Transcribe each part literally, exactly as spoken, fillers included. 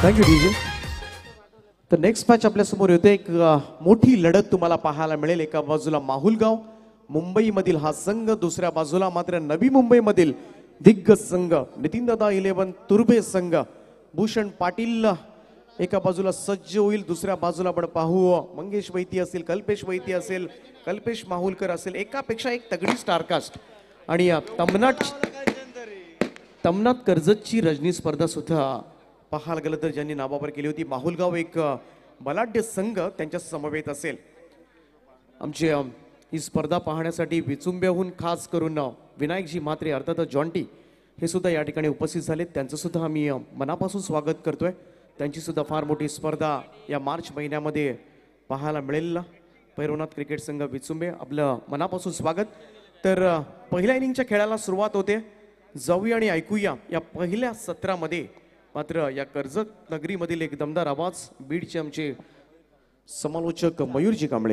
Thank you DJ. तर next match आपल्या समोर येते. एक मोठी लढत तुम्हाला पाहायला मिळेल. एका बाजूला माहुलगाव मुंबईमधील हा संघ, दुसऱ्या बाजूला मात्र नवी मुंबईमधील दिग्गज संघ नितीनदादा इलेव्हन तुर्भे संघ. भूषण पाटील एका बाजूला सज्ज होईल, दुसऱ्या बाजूला आपण पाहू मंगेश वैती असेल, कल्पेश वैती असेल, कल्पेश माहुलकर असेल. एकापेक्षा एक तगडी स्टारकास्ट. आणि तमनाट तमनात कर्जतची रजनी स्पर्धा सुद्धा पाहायला गेलं तर ज्यांनी नावावर केली होती. माहुलगाव एक बलाढ्य संघ त्यांच्या समवेत असेल. आमचे ही स्पर्धा पाहण्यासाठी विचुंब्याहून खास करून विनायकजी म्हात्रे अर्थात जॉन्टी हे सुद्धा या ठिकाणी उपस्थित झाले. त्यांचं सुद्धा आम्ही मनापासून स्वागत करतोय. त्यांची सुद्धा फार मोठी स्पर्धा या मार्च महिन्यामध्ये पाहायला मिळेल. पैरवनाथ क्रिकेट संघ विचुंबे आपलं मनापासून स्वागत. तर पहिल्या इनिंगच्या खेळाला सुरुवात होते. जाऊया आणि ऐकूया या पहिल्या सत्रामध्ये. मात्र या कर्जत नगरीमधील एक दमदार आवाज बीडचे आमचे समालोचक मयूरजी कांबळे.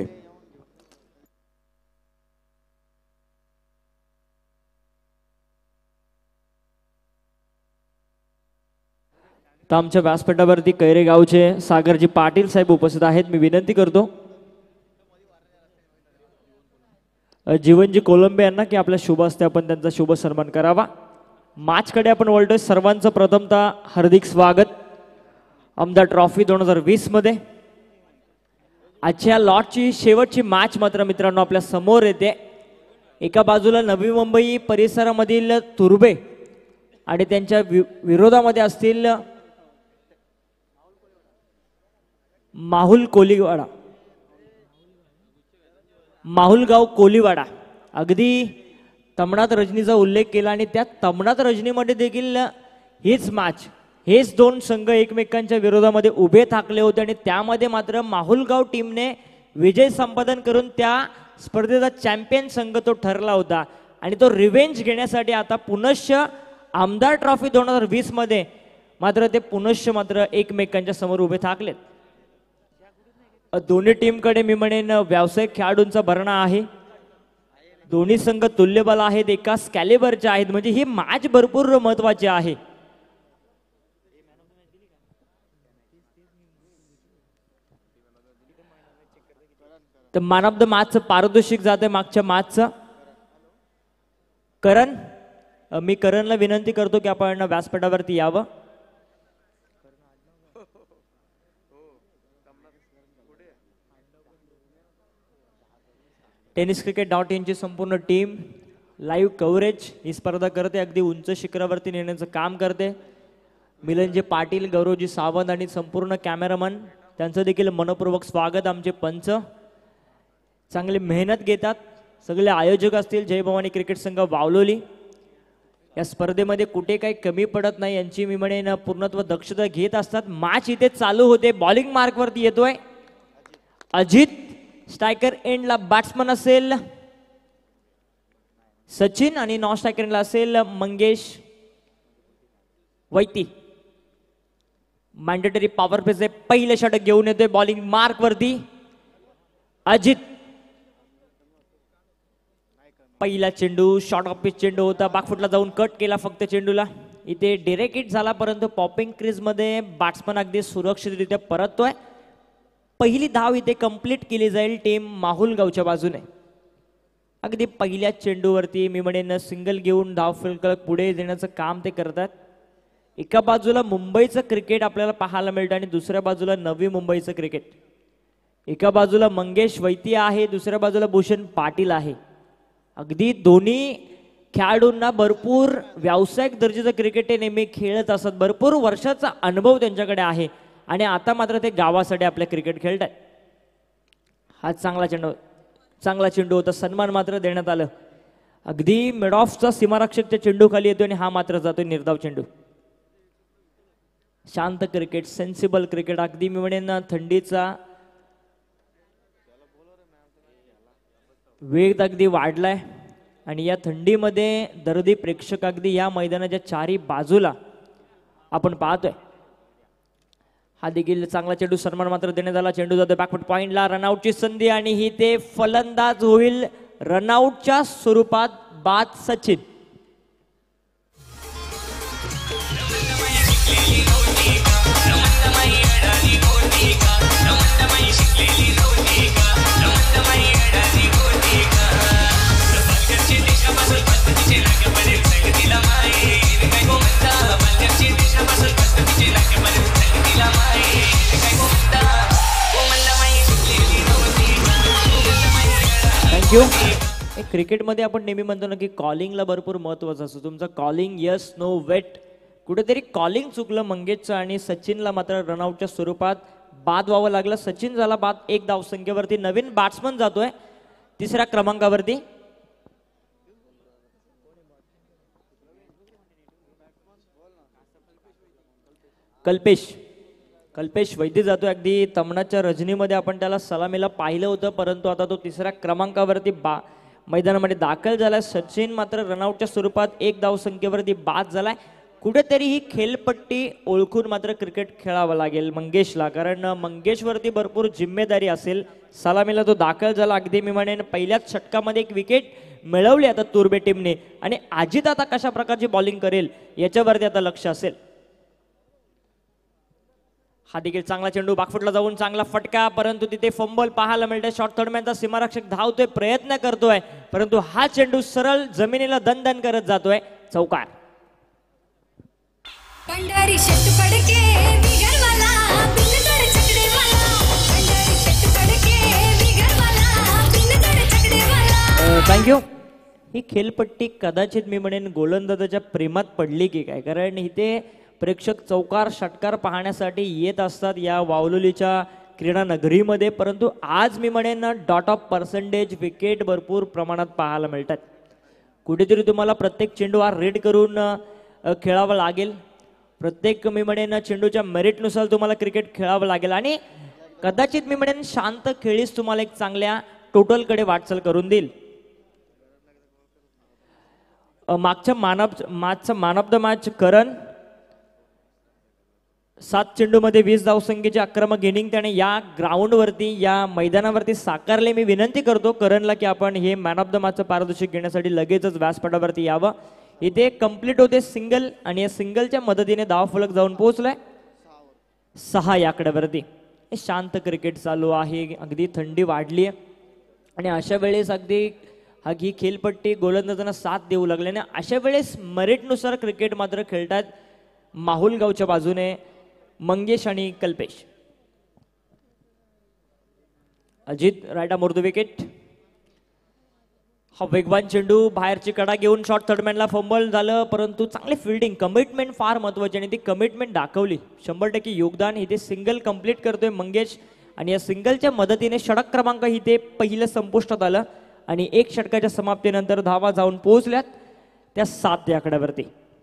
तर आमच्या व्यासपीठावरती कैरे गावचे सागरजी पाटील साहेब उपस्थित आहेत. मी विनंती करतो जीवनजी कोलंबे यांना की आपल्या शुभ हस्ते आपण त्यांचा शुभ सन्मान करावा. मॅचकडे आपण वळतोय. सर्वांचं प्रथमतः हार्दिक स्वागत आमदार ट्रॉफी दोन हजार वीस मध्ये. आजच्या लॉटची शेवटची मॅच मात्र मित्रांनो आपल्या समोर येते. एका बाजूला नवी मुंबई परिसरामधील तुर्बे आणि त्यांच्या विरोधामध्ये असतील माहुल कोलीवाडा माहुलगाव कोलीवाडा. अगदी तमनात रजनीचा उल्लेख केला आणि त्या तमनात रजनीमध्ये देखील हीच मॅच, हेच दोन संघ एकमेकांच्या विरोधामध्ये उभे ठाकले होते आणि त्यामध्ये मात्र माहुलगाव टीमने विजय संपादन करून त्या स्पर्धेचा चॅम्पियन संघ तो ठरला होता. आणि तो रिव्हेंज घेण्यासाठी आता पुनश्च आमदार ट्रॉफी दोन हजार वीस मध्ये मात्र ते पुनश्च मात्र एकमेकांच्या समोर उभे ठाकलेत. दोन्ही टीमकडे मी म्हणेन व्यावसायिक खेळाडूंचा भरणा आहे. दोन्ही संघ तुल्यबल आहेत, एकाच कॅलिबरचे आहेत. म्हणजे ही मॅच भरपूर महत्वाची आहे. तर मॅन ऑफ द मॅचचं पारितोषिक जाते मागच्या मॅचचं. करण, मी करणला विनंती करतो की आपण व्यासपीठावरती यावं. टेनिस क्रिकेट डॉट इनची संपूर्ण टीम लाईव्ह कव्हरेज ही स्पर्धा करते, अगदी उंच शिखरावरती नेण्याचं काम करते. मिलनजी पाटील, गौरवजी सावंत आणि संपूर्ण कॅमेरामन त्यांचं देखील मनपूर्वक स्वागत. आमचे पंच चांगली मेहनत घेतात. सगळे आयोजक असतील जय भवानी क्रिकेट संघ वावलोली या स्पर्धेमध्ये कुठे काही कमी पडत नाही, यांची मी म्हणेन पूर्णत्व दक्षता घेत असतात. मॅच इथे चालू होते. बॉलिंग मार्कवरती येतोय अजित. स्ट्रायकर एंडला बॅट्समन असेल सचिन आणि नॉन स्ट्रायकर एंडला असेल Mangesh Vaiti. Mandatory power play आहे. पहिले षटक घेऊन येतोय बॉलिंग मार्क वरती अजित. पहिला चेंडू शॉर्ट ऑफ पिच चेंडू होता, बॅकफुटला जाऊन कट केला फक्त चेंडूला. इथे डिरेक्ट हिट झाला, परंतु पॉपिंग क्रीज मध्ये बॅट्समन अगदी सुरक्षितरित्या परततोय. पहिली धाव इथे कंप्लीट केली जाईल टीम माहुलगावच्या बाजूने. अगदी पहिल्या चेंडूवरती मी म्हणेन सिंगल घेऊन धाव फलक पुढे देण्याचं काम ते करतात. एका बाजूला मुंबईचं क्रिकेट आपल्याला पाहायला मिळतं आणि दुसऱ्या बाजूला नवी मुंबईचं क्रिकेट. एका बाजूला मंगेश वैती आहे, दुसऱ्या बाजूला भूषण पाटील आहे. अगदी दोन्ही खेळाडूंना भरपूर व्यावसायिक दर्जाचं क्रिकेट ते नेहमी खेळत असतात. भरपूर वर्षाचा अनुभव त्यांच्याकडे आहे आणि आता मात्र ते गावासाठी आपले क्रिकेट खेळतात. हा चांगला चेंडू चांगला चेंडू होता. सन्मान मात्र देण्यात आलं. अगदी मिड ऑफचा सीमारक्षकच्या चेंडू खाली येतो आणि हा मात्र जातोय निर्धाव चेंडू. शांत क्रिकेट, सेन्सिबल क्रिकेट. अगदी मी म्हणेन थंडीचा वेग अगदी वाढलाय आणि या थंडीमध्ये दर्दी प्रेक्षक अगदी या मैदानाच्या चारी बाजूला आपण पाहतोय. हा देखील चांगला चेंडू, सन्मान मात्र देण्यात आला. चेंडू जातो बॅकफुट पॉइंटला. रनआउटची संधी आणि ही ते फलंदाज होईल रनआउटच्या स्वरूपात बाद सचिन. नमन थँक्यू. क्रिकेटमध्ये आपण नेहमी म्हणतो ना की कॉलिंगला भरपूर महत्त्वाचं असतं. तुमचं कॉलिंग यस नो वेट, कुठेतरी कॉलिंग चुकलं मंगेशचं आणि सचिनला मात्र रनआउटच्या स्वरूपात बाद व्हावं लागलं. सचिन झाला बाद एक धावसंख्येवरती. नवीन बॅट्समन जातोय तिसऱ्या क्रमांकावरती. कल्पेश कल्पेश वैद्य जातोय. अगदी तमणाच्या रजनीमध्ये आपण त्याला सलामीला पाहिलं होतं, परंतु आता तो तिसऱ्या क्रमांकावरती बा मैदानामध्ये दाखल झालाय. सचिन मात्र रनआउटच्या स्वरूपात एक धावसंख्येवरती बाद झालाय. कुठेतरी ही खेळपट्टी ओळखून मात्र क्रिकेट खेळावं लागेल मंगेशला, कारण मंगेशवरती भरपूर जिम्मेदारी असेल. सलामीला तो दाखल झाला. अगदी मी म्हणेन पहिल्याच षटकामध्ये एक विकेट मिळवली आता तुर्बे टीमने, आणि अजित आता कशा प्रकारची बॉलिंग करेल याच्यावरती आता लक्ष असेल. हा देखील चांगला चेंडू बाकफुटला जाऊन चांगला फटका, परंतु तिथे फंबल पाहायला मिळते. शॉर्ट थर्डमॅनचा सीमारक्षक धावतोय, प्रयत्न करतोय, परंतु हा चेंडू सरळ जमिनीला दणदण करत जातोय. चौकार. पंढरी शेट पडके बिगरवाला बिनतड चकडेवाला, पंढरी शेट पडके बिगरवाला बिनतड चकडेवाला. थँक्यू. ही खेळपट्टी कदाचित मी म्हणेन गोलंदाजाच्या प्रेमात पडली की काय, कारण इथे प्रेक्षक चौकार षटकार पाहण्यासाठी येत असतात या वावलोलीच्या क्रीडा नगरीमध्ये, परंतु आज मी म्हणेन डॉट ऑफ पर्सेंटेज विकेट भरपूर प्रमाणात पाहायला मिळतात. कुठेतरी तुम्हाला प्रत्येक चेंडू हा रेड करून खेळावा लागेल. प्रत्येक मी म्हणेन चेंडूच्या मेरिटनुसार तुम्हाला क्रिकेट खेळावं लागेल, आणि कदाचित मी म्हणेन शांत खेळीच तुम्हाला एक चांगल्या टोटलकडे वाटचाल करून देईल. मागच्या मानव मॅचचा man of the match Karan. सात चेंडूमध्ये वीस धावसंख्येची आक्रमक इनिंग त्याने या ग्राउंडवरती या मैदानावरती साकारले. मी विनंती करतो करणला की आपण हे मॅन ऑफ द मॅचचं पारितोषिक घेण्यासाठी लगेचच व्यासपीठावरती यावं. इथे कंप्लीट होते सिंगल, आणि या सिंगलच्या मदतीने धावफलक जाऊन पोहोचलाय सहा या आकड्यावरती. शांत क्रिकेट चालू आहे, अगदी थंडी वाढली आहे, आणि अशा वेळेस अगदी हा ही खेळपट्टी गोलंदाजांना साथ देऊ लागल्याने अशा वेळेस मेरिटनुसार क्रिकेट मात्र खेळतात माहुलगावच्या बाजूने मंगेश आणि Kalpesh. Ajit right arm over the wicket. हा वेगवान चेंडू बाहेरची कडा घेऊन शॉर्ट थर्डमॅनला फंबल झालं, परंतु चांगली फिल्डिंग, कमिटमेंट फार महत्वाची, आणि ती कमिटमेंट दाखवली. शंभर टक्के योगदान. इथे सिंगल कंप्लीट करतोय मंगेश, आणि या सिंगलच्या मदतीने षटक क्रमांक इथे पहिलं संपुष्टात आलं, आणि एक षटकाच्या समाप्तीनंतर धावा जाऊन पोहोचल्यात त्या सात या आकड्यावरती.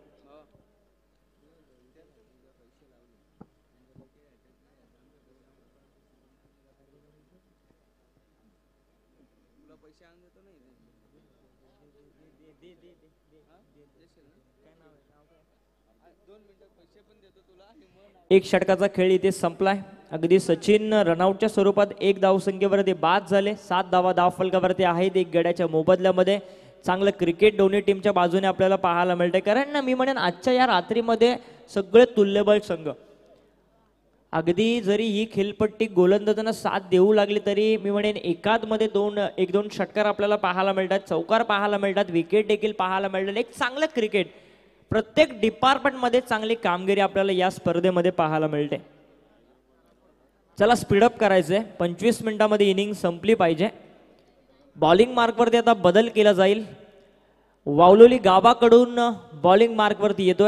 एक षटकाचा खेळ इथे संपलाय. अगदी सचिन रनआउटच्या स्वरूपात एक धावसंख्येवरती बाद झाले. सात धावा धावफलकावरती आहेत एक गड्याच्या मोबदल्यामध्ये. चांगलं क्रिकेट दोन्ही टीमच्या बाजूने आपल्याला पाहायला मिळते, कारण ना मी म्हणेन आजच्या या रात्रीमध्ये सगळे तुल्यबळ संघ, अगदी जरी ही खेळपट्टी गोलंदाजांना साथ देऊ लागली तरी मी म्हणेन एकाद मध्ये दोन एक दोन षटकार आपल्याला पाहायला मिळतात, चौकार पाहायला मिळतात, विकेट देखील पाहायला मिळतात. एक चांगलं क्रिकेट प्रत्येक डिपार्टमेंटमध्ये चांगली कामगिरी आपल्याला या स्पर्धेमध्ये पाहायला मिळते. चला स्पीडअप करायचंय. पंचवीस मिनिटांमध्ये इनिंग संपली पाहिजे. बॉलिंग मार्कवरती आता बदल केला जाईल. वावलोली गावाकडून बॉलिंग मार्कवरती येतोय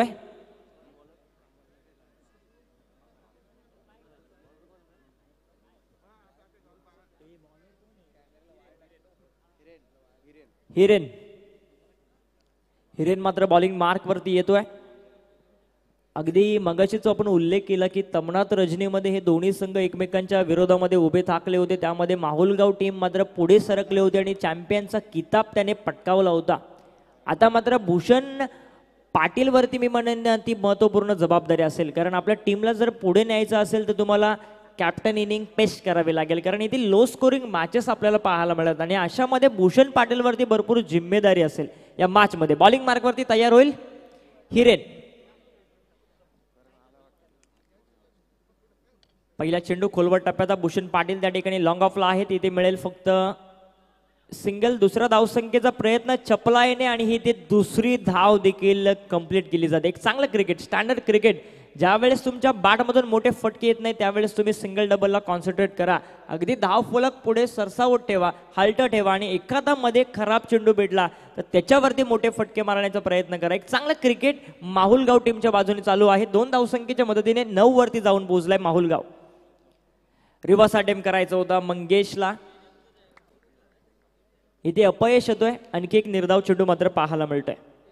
हिरेन. हिरेन मात्र बॉलिंग मार्कवरती येतोय. अगदी मगाशीच आपण उल्लेख केला की तमनात रजनीमध्ये हे दोन्ही संघ एकमेकांच्या विरोधामध्ये उभे ठाकले होते. त्यामध्ये माहुलगाव टीम मात्र पुढे सरकले होते आणि चॅम्पियनचा किताब त्याने पटकावला होता. आता मात्र भूषण पाटीलवरती मी म्हणेन ती महत्त्वपूर्ण जबाबदारी असेल, कारण आपल्या टीमला जर पुढे न्यायचं असेल तर तुम्हाला कॅप्टन इनिंग पेस्ट करावी लागेल, कारण इथे लो स्कोरिंग मॅचेस आपल्याला पाहायला मिळतात आणि अशामध्ये भूषण पाटीलवरती भरपूर जिम्मेदारी असेल या मॅचमध्ये. बॉलिंग मार्कवरती तयार होईल हिरेन. पहिला चेंडू खोलवर टप्प्याचा भूषण पाटील त्या ठिकाणी लॉंग ऑफला आहे. इथे मिळेल फक्त सिंगल. दुसरा धावसंख्येचा प्रयत्न चपलाईने आणि ही ते दुसरी धाव देखील कंप्लीट केली जाते. एक चांगलं क्रिकेट, स्टँडर्ड क्रिकेट. ज्यावेळेस तुमच्या बॅटमधून मोठे फटके येत नाही त्यावेळेस तुम्ही सिंगल डबलला कॉन्सन्ट्रेट करा. अगदी धाव फलक पुढे सरसावत ठेवा, हालट ठेवा आणि एखादा मध्ये खराब चेंडू भेटला तर त्याच्यावरती मोठे फटके मारण्याचा प्रयत्न करा. एक चांगलं क्रिकेट माहुलगाव टीमच्या बाजूने चालू आहे. दोन धावसंख्येच्या मदतीने नऊ वरती जाऊन पोहोचलाय माहुलगाव. रिव्हर्स अटेम्प्ट करायचा होता मंगेशला, इथे अपयश येतोय. आणखी एक निर्धाव चेंडू मात्र पाहायला मिळतोय.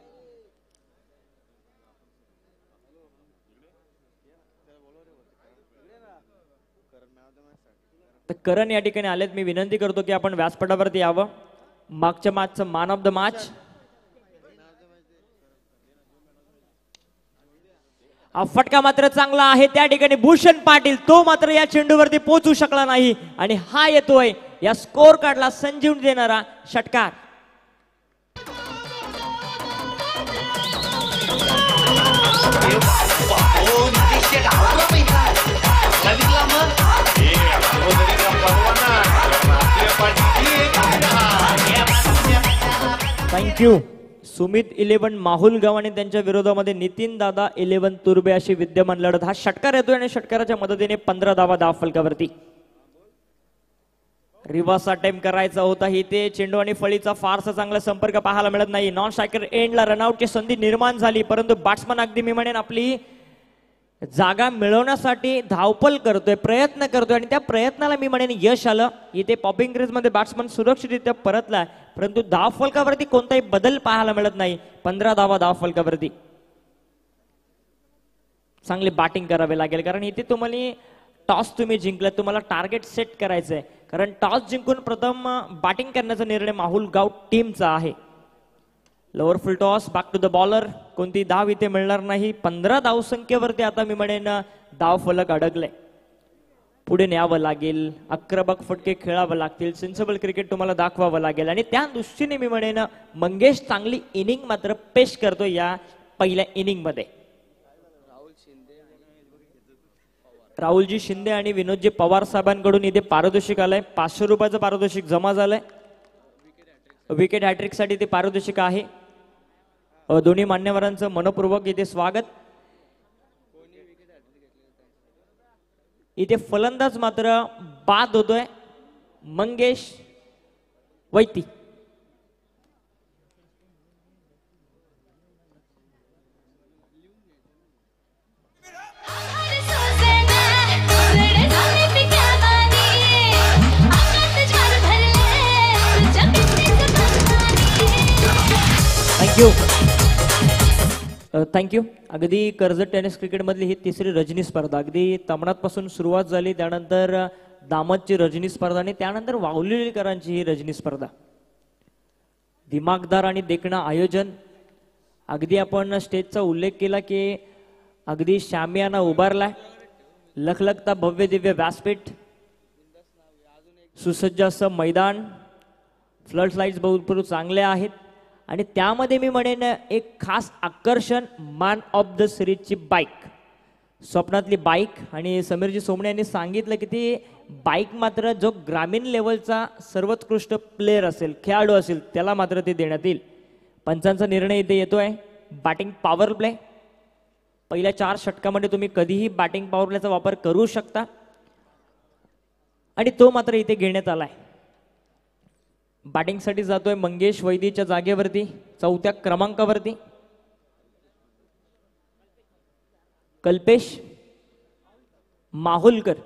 तर करण या ठिकाणी आलेत. मी विनंती करतो की आपण व्यासपीठावरती यावं. मागच्या मॅचचं मॅन ऑफ द मॅच फटका मात्र चांगला आहे त्या ठिकाणी भूषण पाटील, तो मात्र या चेंडूवरती पोहोचू शकला नाही आणि हा येतोय या स्कोर कार्डला संजीवनी देणारा षटकार. थँक्यू. सुमित इलेव्हन माहुलगाव आणि त्यांच्या विरोधामध्ये नितीन दादा इलेव्हन तुर्बे अशी विद्यमान लढत. हा षटकार येतोय आणि षटकाराच्या मदतीने पंधरा धावा धाव फलकावरती. रिव्हर्स अटेम्प्ट करायचा होता. ही ते चेंडू आणि फळीचा फारसा चांगला संपर्क पाहायला मिळत नाही. नॉन स्ट्रायकर एंडला रनआउटची संधी निर्माण झाली परंतु बॅट्समन अगदी मी म्हणेन आपली जागा मिळवण्यासाठी धावपल करतोय, प्रयत्न करतोय आणि त्या प्रयत्नाला मी म्हणेन यश आलं. इथे पॉपिंग क्रीज मध्ये बॅट्समन सुरक्षितरित्या परतलाय परंतु धाव फलकावरती कोणताही बदल पाहायला मिळत नाही. पंधरा धावा धाव फलकावरती. चांगली बॅटिंग करावी लागेल कारण इथे तुम्हाला टॉस तुम्ही जिंकला, तुम्हाला टार्गेट सेट करायचंय कारण टॉस जिंकून प्रथम बॅटिंग करण्याचा निर्णय माहुलगाव टीमचा आहे. Lower full toss, back to the bowler. कोणती धाव इथे मिळणार नाही. पंधरा धाव संख्येवरती आता मी म्हणेन धाव फलक अडकले. पुढे न्यावं लागेल, आक्रमक फटके खेळावं लागतील, सेन्सिबल क्रिकेट तुम्हाला दाखवावं लागेल आणि त्या दृष्टीने मी म्हणेन मंगेश चांगली इनिंग मात्र पेश करतो या पहिल्या इनिंग मध्ये. राहुलजी शिंदे आणि विनोदजी पवार साहेबांकडून इथे पारितोषिक आलंय. पाचशे रुपयाचं पारितोषिक जमा झालंय. विकेट हॅट्रिक साठी ते पारितोषिक आहे. दोन्ही मान्यवरांचं मनपूर्वक इथे स्वागत. इथे फलंदाज मात्र बाद होतोय मंगेश वैती. Thank you thank you. अगदी कर्जत टेनिस क्रिकेट मधली ही तिसरी रजनी स्पर्धा. अगदी तमनात पासून सुरुवात झाली, त्यानंतर दामतची रजनी स्पर्धा आणि त्यानंतर वाहुलीकरांची ही रजनी स्पर्धा. दिमागदार आणि देखणं आयोजन. अगदी आपण स्टेजचा उल्लेख केला की अगदी शामियाना उभारलाय. लखलखता भव्य दिव्य व्यासपीठ, सुसज्ज असं मैदान, फ्लड लाईट्स भरपूर चांगले आहेत आणि त्यामध्ये मी म्हणेन एक खास आकर्षण मॅन ऑफ द सिरीजची बाईक, स्वप्नातली बाईक. आणि समीरजी सोमणे यांनी सांगितलं की ती बाईक मात्र जो ग्रामीण लेवलचा सर्वोत्कृष्ट प्लेअर असेल, खेळाडू असेल त्याला मात्र ते देण्यात येईल. पंचांचा निर्णय इथे येतोय. Batting power play. पहिल्या चार षटकामध्ये तुम्ही कधीही बॅटिंग पॉवर प्लेचा वापर करू शकता आणि तो मात्र इथे घेण्यात आलाय. बॅटिंगसाठी जातोय मंगेश वैदीच्या जागेवरती चौथ्या क्रमांकावरती. कल्पेश माहुलकर,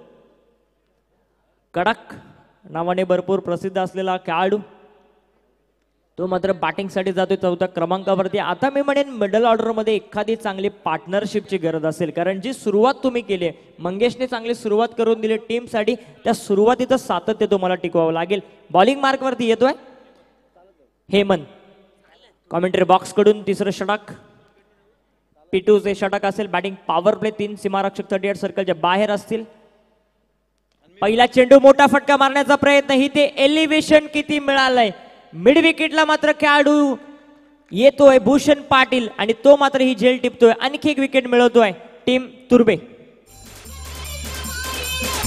कडक नावाने भरपूर प्रसिद्ध असलेला खेळाडू, तो मात्र बॅटिंगसाठी जातोय चौथ्या क्रमांकावरती. आता मी म्हणेन मिडल ऑर्डरमध्ये एखादी चांगली पार्टनरशिपची गरज असेल कारण जी सुरुवात तुम्ही केली, मंगेशने चांगली सुरुवात करून दिली टीमसाठी, त्या सुरुवातीचं सातत्य तुम्हाला टिकवावं लागेल. बॉलिंग मार्कवरती येतोय हेमंत. कॉमेंट्री बॉक्स कडून तिसरं षटक, पिटूचे षटक असेल. Batting power play. तीन सीमारक्षक थर्टी एट सर्कलच्या बाहेर असतील. पहिला चेंडू मोठा फटका मारण्याचा प्रयत्न. ही ते एलिव्हेशन किती मिळालंय. मिड विकेटला मात्र खेळाडू येतोय भूषण पाटील आणि तो मात्र ही झेल टिपतोय. आणखी एक विकेट मिळवतोय टीम तुर्बे.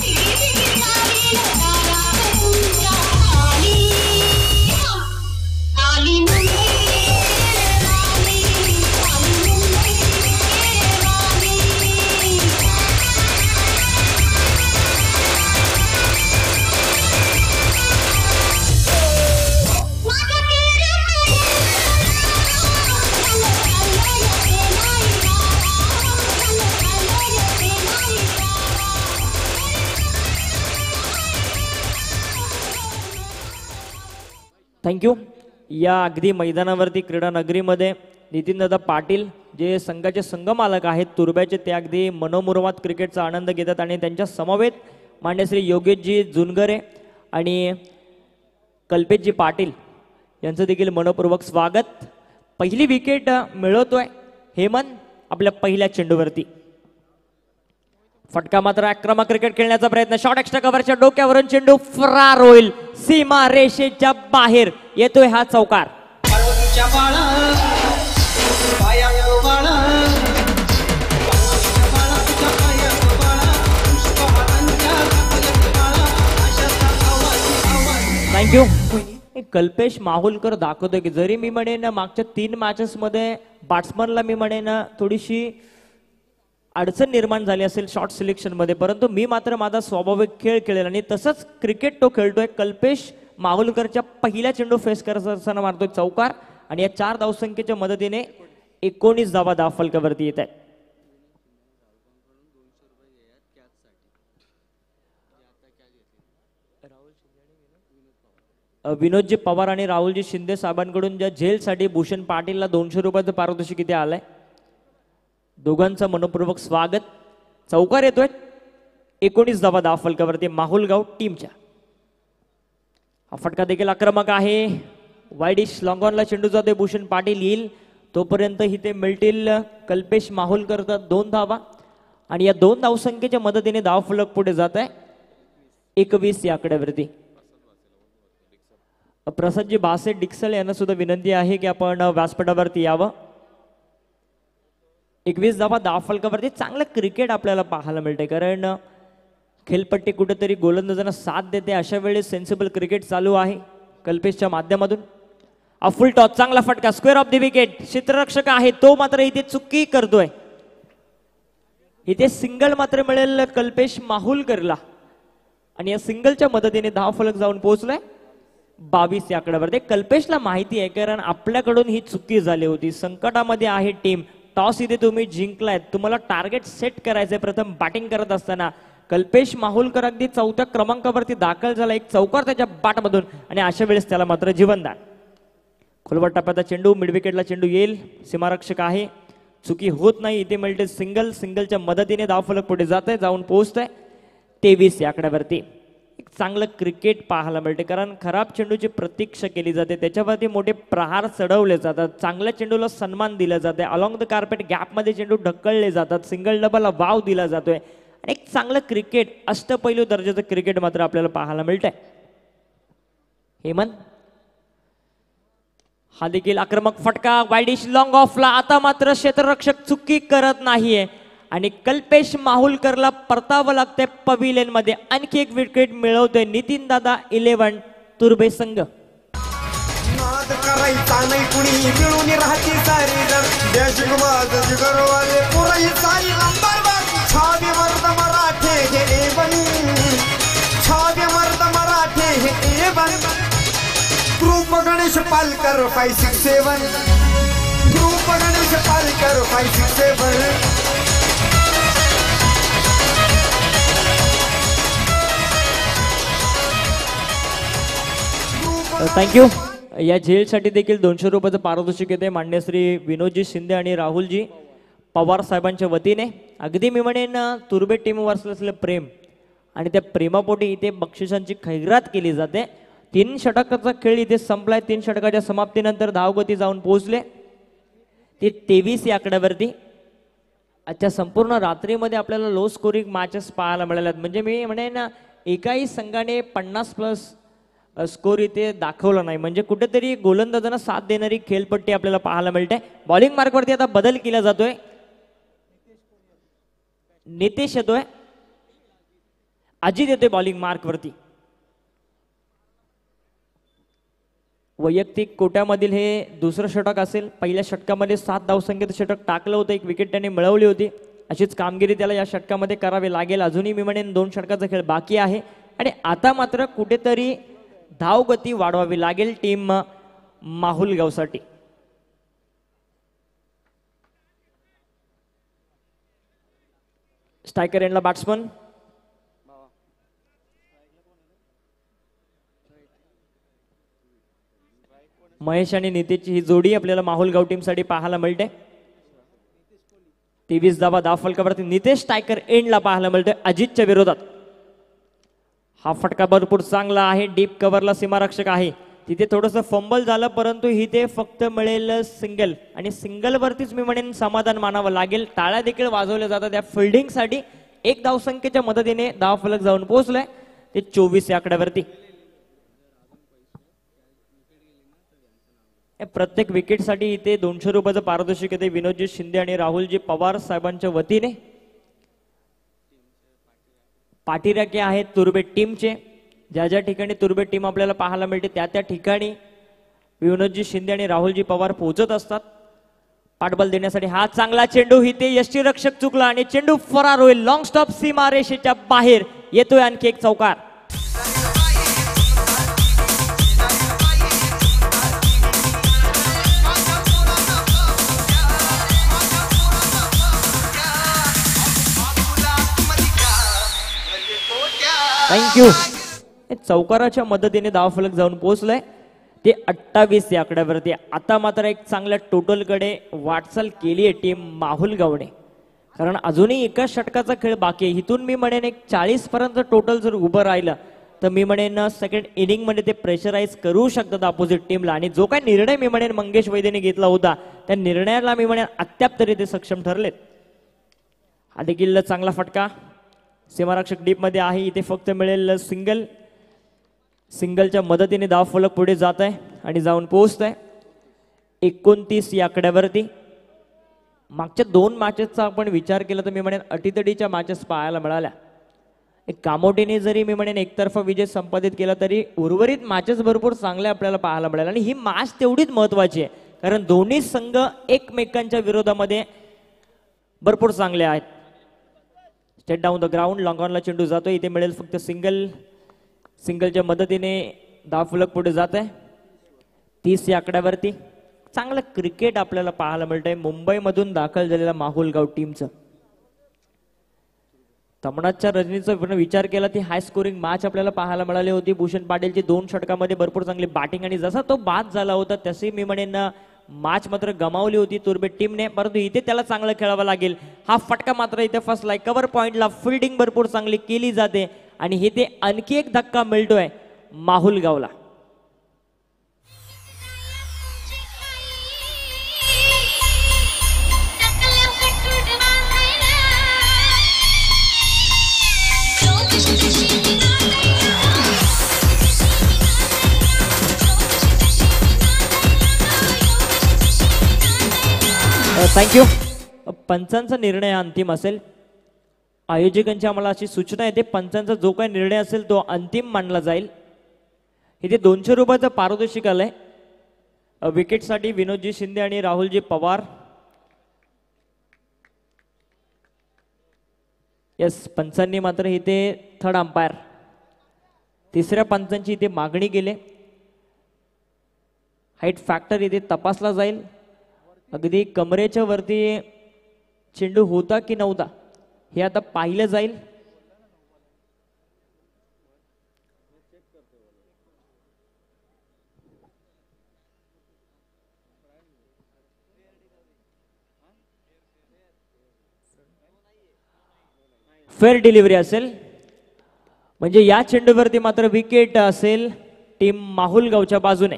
थँक्यू. या अगदी मैदानावरती क्रीडा नगरीमध्ये नितीनदादा पाटील जे संघाचे संघमालक आहेत तुर्ब्याचे, ते अगदी मनोमुर्मात क्रिकेटचा आनंद घेतात आणि त्यांच्या समवेत मान्य श्री योगेशजी जुनगरे आणि कल्पेशजी पाटील यांचं देखील मनपूर्वक स्वागत. पहिली विकेट मिळवतोय हेमंत आपल्या पहिल्या चेंडूवरती. फटका मात्र आक्रमक क्रिकेट खेळण्याचा प्रयत्न, शॉर्ट एक्स्ट्रा कव्हरच्या डोक्यावरून चेंडू फरार होईल, सीमा रेषेच्या बाहेर येतोय हा चौकार. थँक्यू. कल्पेश माहुलकर दाखवतोय की जरी मी म्हणेन मागच्या तीन मॅचेस मध्ये बॅट्समनला मी म्हणेन थोडीशी अडचण निर्माण झाली असेल शॉर्ट सिलेक्शन मध्ये, परंतु मी मात्र माझा स्वाभाविक खेळ खेळेल आणि तसंच क्रिकेट तो खेळतोय. कल्पेश माहुलकरच्या पहिल्या चेंडू फेस करत असताना मारतोय चौकार आणि या चार धावसंख्येच्या मदतीने एकोणीस धावा धाव फलकावरती येत आहेत. विनोदजी पवार आणि राहुलजी शिंदे साहेबांकडून ज्या झेलसाठी भूषण पाटीलला दोनशे रुपयाचं पारितोषिक किती आलंय, दोघांचं मनपूर्वक स्वागत. चौकार येतोय, एकोणीस धावा धाव फलकावरती माहुलगाव टीमच्या. हा फटका देखील आक्रमक आहे. वाईडिश लॉंगॉनला चेंडू जातोय, भूषण पाटील येईल तोपर्यंत इथे मिळतील कल्पेश माहुलकर दोन धावा आणि या दोन धावसंख्येच्या मदतीने धाव फलक पुढे जात आहे एकवीस या आकड्यावरती. प्रसादजी भासे डिक्सल यांना सुद्धा विनंती आहे की आपण व्यासपीठावरती यावं. एकवीस धावा धाव फलकावरती चांगलं क्रिकेट आपल्याला पाहायला मिळते, कारण खेळपट्टी कुठेतरी गोलंदाजांना साथ देते. अशा वेळेस सेन्सिबल क्रिकेट चालू आहे कल्पेशच्या माध्यमातून. हा फुल टॉस, चांगला फटका, स्क्वेअर ऑफ द विकेट. क्षेत्ररक्षक आहे तो मात्र इथे चुकी करतोय. इथे सिंगल मात्र मिळेल कल्पेश माहुलकरला आणि या सिंगलच्या मदतीने धाव फलक जाऊन पोहोचलाय बावीस या आकड्यावरती. कल्पेशला माहिती आहे कारण आपल्याकडून ही चुकी झाली होती. संकटामध्ये आहे टीम, टॉस इथे तुम्ही जिंकलाय, तुम्हाला टार्गेट सेट करायचंय प्रथम बॅटिंग करत असताना. कल्पेश माहुलकर अगदी चौथ्या क्रमांकावरती दाखल झाला, एक चौकार त्याच्या बॅटमधून आणि अशा वेळेस त्याला मात्र जीवनदान. खोलवर टप्प्याचा चेंडू, मिड विकेटला चेंडू येईल, सीमारक्षक आहे, चुकी होत नाही. इथे मिळते सिंगल, सिंगलच्या मदतीने धाव फलक पुढे जात आहे, जाऊन पोहोचतंय तेवीस या आकड्यावरती. एक चांगलं क्रिकेट पाहायला मिळते कारण खराब चेंडूची प्रतीक्षा केली जाते, त्याच्यावरती मोठे प्रहार चढवले जातात, चांगल्या चेंडूला सन्मान दिला जाते, अलॉंग द कार्पेट गॅपमध्ये चेंडू ढकलले जातात, सिंगल डबलला वाव दिला जातोय आणि एक चांगलं क्रिकेट, अष्टपैलू दर्जाचं क्रिकेट मात्र आपल्याला पाहायला मिळतंय. हेमंत, हा देखील आक्रमक फटका, वाईडिश लॉंग ऑफला. आता मात्र क्षेत्ररक्षक चुकी करत नाहीये आणि कल्पेश माहुलकरला परतावं लागतंय पविलियन मध्ये. आणखी एक विकेट मिळवतोय नितीन दादा इलेव्हन तुर्बे संघ. नाद करायचा नाही कुणी मिळून राहते सारी जण देशगुमाज जिगरवाले पुराई सारी नंबर वन. छावे मर्द मराठे हे एवन, छावे मर्द मराठे हे A one. Group Ganesh Palkar five six seven, group Ganesh Palkar five six seven. Thank you. या झेलसाठी देखील दोनशे रुपयाचं पारितोषिक येते मान्य श्री विनोदजी शिंदे आणि राहुलजी पवार साहेबांच्या वतीने. अगदी मी म्हणेन तुर्बे टीमवर असलेलं प्रेम आणि त्या प्रेमापोटी इथे बक्षिसांची खैरात केली जाते. तीन षटकाचा खेळ इथे संपलाय. तीन षटकाच्या समाप्तीनंतर धावगती जाऊन पोहोचले ते तेवीस या आकड्यावरती. आजच्या संपूर्ण रात्रीमध्ये आपल्याला लो स्कोरिंग मॅचेस पाहायला मिळाल्यात, म्हणजे मी म्हणेन एकाही संघाने पन्नास प्लस स्कोर इथे दाखवला नाही, म्हणजे कुठेतरी गोलंदाजांना साथ देणारी खेळपट्टी आपल्याला पाहायला मिळते. बॉलिंग मार्कवरती आता बदल केला जातोय, नितेश येतोय, अजित येतोय बॉलिंग मार्कवरती. वैयक्तिक कोट्यामधील हे दुसरं षटक असेल. पहिल्या षटकामध्ये सात धावसंख्येचं षटक टाकलं होतं, एक विकेट त्याने मिळवली होती. अशीच कामगिरी त्याला या षटकामध्ये करावी लागेल. अजूनही मी म्हणेन दोन षटकाचा खेळ बाकी आहे आणि आता मात्र कुठेतरी धावगती वाढवावी लागेल टीम माहुलगावसाठी. स्ट्रायकर एंडला बॅट्समन महेश आणि नितेशची ही जोडी आपल्याला माहुलगाव टीमसाठी पाहायला मिळते. तेवीस धावा धाव फलकावरती नितेश टायकर एंडला पाहायला मिळतोय अजितच्या विरोधात. हा फटका भरपूर चांगला आहे. डीप कव्हरला सीमारक्षक आहे, तिथे थोडंसं फंबल झालं परंतु इथे फक्त मिळेल सिंगल. आणि सिंगल वरतीच मी म्हणेन समाधान मानावं लागेल. टाळ्या देखील वाजवल्या जातात त्या फिल्डिंगसाठी. एक धावसंख्येच्या मदतीने धाव फलक जाऊन पोहोचलाय ते चोवीस या आकड्यावरती. प्रत्येक विकेटसाठी इथे दोनशे रुपयाचं पारितोषिक येते विनोदजी शिंदे आणि राहुलजी पवार साहेबांच्या वतीने. पाठीराखे आहेत तुर्बे टीमचे. ज्या ज्या ठिकाणी तुर्बे टीम आपल्याला पाहायला मिळते त्या त्या ठिकाणी विनोदजी शिंदे आणि राहुलजी पवार पोहोचत असतात. पाठबल देण्यासाठी हा चांगला चेंडू इथे यष्टीरक्षक चुकला आणि चेंडू फरार होईल. लॉंग स्टॉप सीमा रेषेच्या बाहेर येतोय आणखी एक चौकार. थँक्यू. चौकाराच्या मदतीने धावफलक जाऊन पोहोचलंय ते अठ्ठावीस या आकड्यावरती. आता मात्र एक चांगल्या टोटलकडे वाटचाल केली आहे टीम माहुलगावने, कारण अजूनही एका षटकाचा खेळ बाकी आहे. इथून मी म्हणेन एक चाळीस पर्यंत टोटल जर उभं राहिलं तर मी म्हणेन सेकंड इनिंग मध्ये ते प्रेशराईज करू शकतात अपोजिट टीमला. आणि जो काय निर्णय मी म्हणेन मंगेश वैद्यने घेतला होता त्या निर्णयाला मी म्हणेन अद्याप तरी ते सक्षम ठरलेत. हा देखील चांगला फटका सीमारक्षक डीप मध्ये आहे. इथे फक्त मिळेल सिंगल. सिंगलच्या मदतीने धाव फलक पुढे जात आहे आणि जाऊन पोहोचत आहे एकोणतीस या आकड्यावरती. मागच्या दोन मॅचेसचा आपण विचार केला तर मी म्हणेन अटीतडीच्या मॅचेस पाहायला मिळाल्या. एक कामोटीने जरी मी म्हणेन एकतर्फा विजय संपादित केला तरी उर्वरित मॅचेस भरपूर चांगले आपल्याला पाहायला मिळाले. आणि ही मॅच तेवढीच महत्वाची आहे कारण दोन्ही संघ एकमेकांच्या विरोधामध्ये भरपूर चांगले आहेत. Straight down the ground long ऑनला चेंडू जातो. इथे मिळेल फक्त सिंगल. सिंगलच्या मदतीने धाव फलक पुढे जात आहे तीस या आकड्यावरती. चांगलं क्रिकेट आपल्याला पाहायला मिळतंय मुंबईमधून दाखल झालेल्या माहुलगाव टीमचं. तमनाथच्या रजनीचा विचार केला ती हाय स्कोरिंग मॅच आपल्याला पाहायला मिळाली होती. भूषण पाटीलची दोन षटकामध्ये भरपूर चांगली बॅटिंग आणि जसा तो बाद झाला होता तशी मी म्हणेन मॅच मात्र गमावली होती तुर्बे टीमने, परंतु इथे त्याला चांगलं खेळावं लागेल. हा फटका मात्र इथे फसलाय कव्हर पॉइंटला. फिल्डिंग भरपूर चांगली केली जाते आणि इथे आणखी एक धक्का मिळतोय माहुलगावला. थँक्यू. पंचांचा निर्णय अंतिम असेल. आयोजकांची आम्हाला अशी सूचना येते पंचांचा जो काही निर्णय असेल तो अंतिम मानला जाईल. इथे दोनशे रुपयाचं पारितोषिक आलंय विकेटसाठी विनोदजी शिंदे आणि राहुलजी पवार. यस, पंचांनी मात्र इथे थर्ड अंपायर तिसऱ्या पंचांची इथे मागणी केली. हाईट फॅक्टर इथे तपासला जाईल. अगदी कमरेच्या वरती चेंडू होता की नव्हता हे आता पाहिलं जाईल. फेअर डिलिव्हरी असेल म्हणजे या चेंडूवरती मात्र विकेट असेल टीम माहुलगावच्या बाजूने.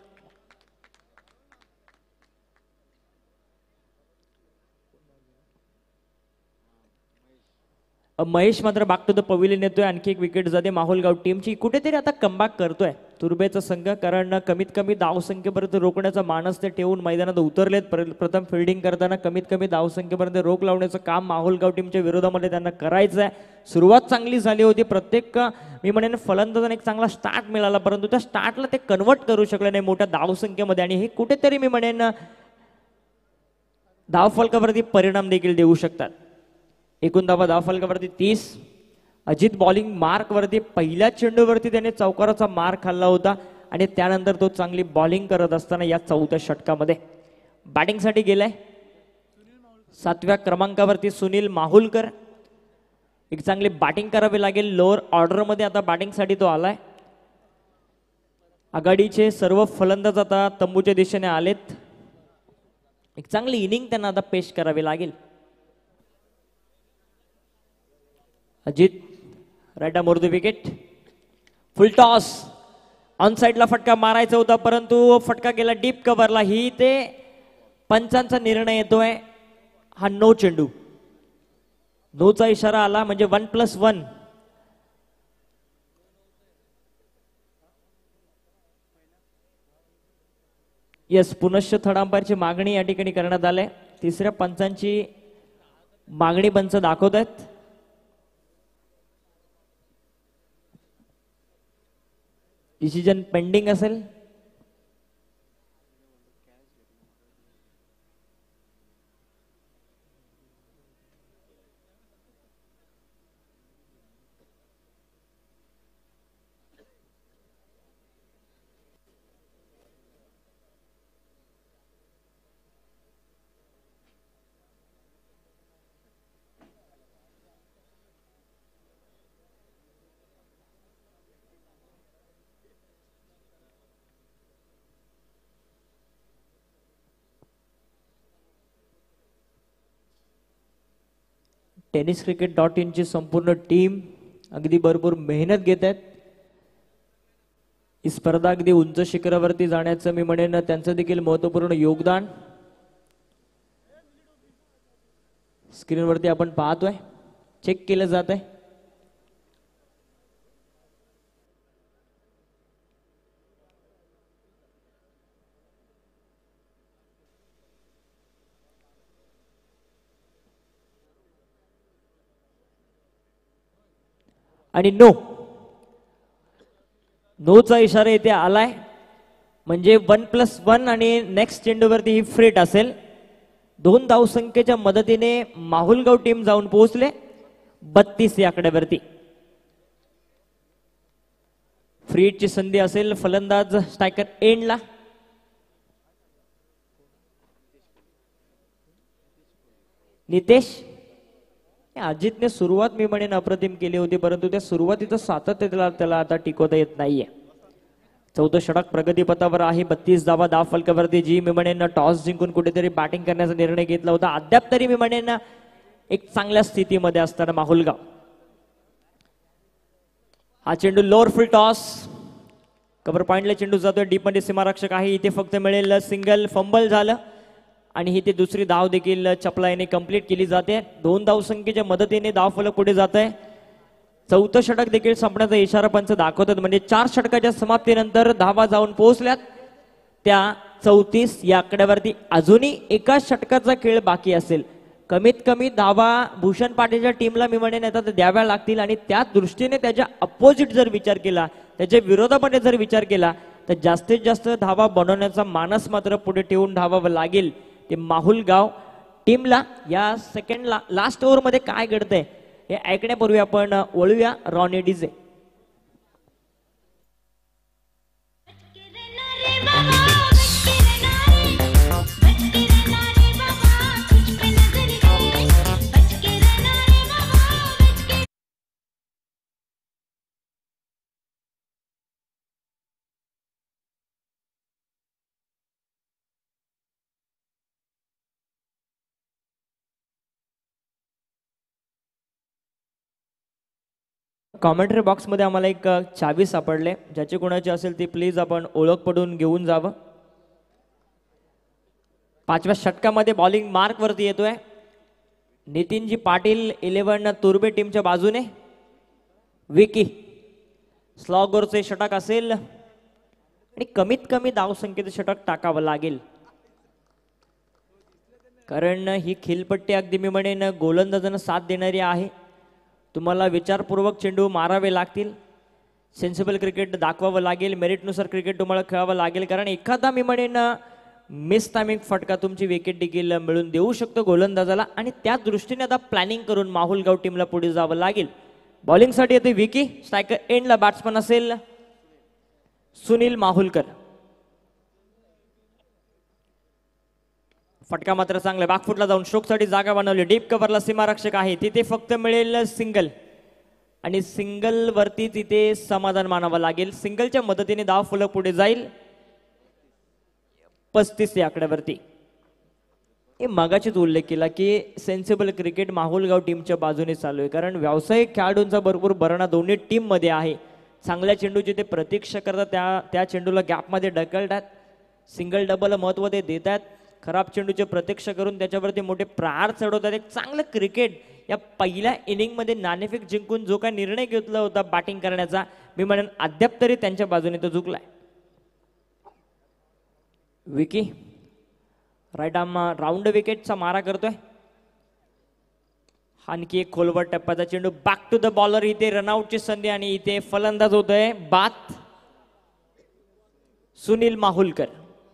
महेश मात्र बाक टू द पवेलियन येतोय. आणखी एक विकेट जाते माहुलगाव टीमची. कुठेतरी आता कमबॅक करतोय तुर्बेचा संघ, कारण कमीत कमी धावसंख्येपर्यंत रोखण्याचा मानस ते ठेवून मैदानात उतरलेत. प्रथम फिल्डिंग करताना कमीत कमी धावसंख्येपर्यंत रोख लावण्याचं काम माहुलगाव टीमच्या विरोधामध्ये त्यांना करायचं आहे. सुरुवात चांगली झाली होती. प्रत्येक मी म्हणेन फलंदाजांना एक चांगला स्टार्ट मिळाला परंतु त्या स्टार्टला ते कन्वर्ट करू शकले नाही मोठ्या धावसंख्येमध्ये आणि हे कुठेतरी मी म्हणेन धावफलकावरती परिणाम देखील देऊ शकतात. एकूण धावा धावफलकावरती तीस. अजित बॉलिंग मार्क वरती पहिल्या चेंडूवरती त्याने चौकाराचा मार खाल्ला होता आणि त्यानंतर तो चांगली बॉलिंग करत असताना या चौथ्या षटकामध्ये बॅटिंगसाठी गेलाय. सातव्या क्रमांकावरती सुनील माहुलकर. एक चांगली बॅटिंग करावी लागेल लोअर ऑर्डर मध्ये आता बॅटिंगसाठी तो आलाय. आघाडीचे सर्व फलंदाज आता तंबूच्या दिशेने आलेत. एक चांगली इनिंग त्यांना आता पेश करावी लागेल. Ajit right over the wicket. Full toss on साइडला फटका मारायचा होता परंतु फटका गेला डीप कव्हरला. ही ते पंचांचा निर्णय येतोय. हा नो चेंडू. नोचा इशारा आला म्हणजे वन प्लस वन. येस पुनश्च थर्ड अंपायरची मागणी या ठिकाणी करण्यात आली. तिसऱ्या पंचांची मागणी पंच दाखवत आहेत. डिसिजन पेंडिंग असेल. टेनिस क्रिकेट डॉट इन ची संपूर्ण टीम अगदी भरपूर मेहनत घेत आहेत. ही स्पर्धा अगदी उंच शिखरावरती जाण्याचं मी म्हणेन त्यांचं देखील महत्वपूर्ण योगदान स्क्रीनवरती आपण पाहतोय. चेक केलं जात आहे. आणि नो नोचा इशारा इथे आलाय म्हणजे वन प्लस वन आणि नेक्स्ट चेंडूवरती ही फ्रेट असेल. दोन धावसंख्येच्या मदतीने माहुलगाव टीम जाऊन पोहोचले बत्तीस या आकड्यावरती. फ्रीटची संधी असेल. फलंदाज स्ट्रायकर एंडला. नितेश अजितने सुरुवात मी म्हणेन अप्रतिम केली होती परंतु त्या सुरुवातीचं सातत्य त्याला त्याला आता टिकवता येत नाहीये. चौथं षटक प्रगतीपथावर आहे. बत्तीस धावा धाव फलकावरती जी मी म्हणेन टॉस जिंकून कुठेतरी बॅटिंग करण्याचा निर्णय घेतला होता. अद्याप तरी मी म्हणेन एक चांगल्या स्थितीमध्ये असताना माहुलगाव. हा चेंडू लोअर फुल टॉस. कव्हर पॉइंटला चेंडू जातोय. डीप मध्ये सीमारक्षक आहे. इथे फक्त मिळेल सिंगल. फंबल झालं आणि ही ते दुसरी धाव देखील चपलाईने कंप्लीट केली जाते. दोन धाव संख्येच्या मदतीने धाव फलक पुढे जात आहे. चौथं षटक देखील संपण्याचा इशारा पंच दाखवतात म्हणजे चार षटकाच्या समाप्तीनंतर धावा जाऊन पोहोचल्यात त्या चौतीस या आकड्यावरती. अजूनही एका षटकाचा खेळ बाकी असेल. कमीत कमी धावा भूषण पाटीलच्या टीमला मी म्हणेन आता द्याव्या लागतील आणि त्या दृष्टीने त्याच्या अपोजिट जर विचार केला त्याच्या विरोधामध्ये जर विचार केला तर जास्तीत जास्त धावा बनवण्याचा मानस मात्र पुढे ठेवून धावावं लागेल ते माहुलगाव टीमला. या सेकंड ला लास्ट ओव्हर मध्ये काय घडतंय हे ऐकण्यापूर्वी आपण वळूया रॉनी डीजे. कॉमेंट्री बॉक्समध्ये आम्हाला एक चावी सापडले. ज्याची कोणाची असेल ती प्लीज आपण ओळख पडून घेऊन जावं. पाचव्या षटकामध्ये बॉलिंग मार्क वरती येतोय नितीनजी पाटील इलेव्हन तुर्बे टीमच्या बाजूने. विकी स्लॉगरचे षटक असेल आणि कमीत कमी धावसंख्येचं षटक टाकावं लागेल कारण ही खिलपट्टी अगदी मी म्हणेन गोलंदाजांना साथ देणारी आहे. तुम्हाला विचारपूर्वक चेंडू मारावे लागतील. सेन्सिबल क्रिकेट दाखवावं लागेल. मेरिटनुसार क्रिकेट तुम्हाला खेळावं लागेल कारण एखादा मी म्हणेन मिस टायमिंग फटका तुमची विकेट देखील मिळून देऊ शकतो गोलंदाजाला आणि त्या दृष्टीने आता प्लॅनिंग करून माहुलगाव टीमला पुढे जावं लागेल. बॉलिंगसाठी येते विकी. स्ट्रायकर एंडला बॅट्समन असेल सुनील माहुलकर. फटका मात्र चांगला. बॅकफुटला जाऊन स्ट्रोकसाठी जागा बनवली. डीप कव्हरला सीमारक्षक आहे. तिथे फक्त मिळेल सिंगल. आणि सिंगल वरती तिथे समाधान मानावं लागेल. सिंगलच्या मदतीने धाव फलक पुढे जाईल पस्तीस या आकड्यावरती. हे मगाशीच उल्लेख केला की सेन्सिबल क्रिकेट माहुलगाव टीमच्या बाजूने चालू आहे, कारण व्यावसायिक खेळाडूंचा भरपूर भरणा दोन्ही टीम मध्ये आहे. चांगल्या चेंडूची ते प्रतीक्षा करतात, त्या त्या चेंडूला गॅपमध्ये ढकलतात, सिंगल डबल महत्व ते देतात, खराब चेंडूची प्रतीक्षा करून त्याच्यावरती मोठे प्रहार चढवतात. एक चांगलं क्रिकेट या पहिल्या इनिंगमध्ये नाणेफेक जिंकून जो काय निर्णय घेतला होता बॅटिंग करण्याचा, मी म्हणेन अद्याप तरी त्यांच्या बाजूने तो झुकलाय. विकी राईट आर्म राऊंड विकेटचा मारा करतोय. आणखी एक खोलवर टप्प्याचा चेंडू बॅक टू द बॉलर. इथे रनआउटची संधी आणि इथे फलंदाज होतोय बात सुनील माहुलकर.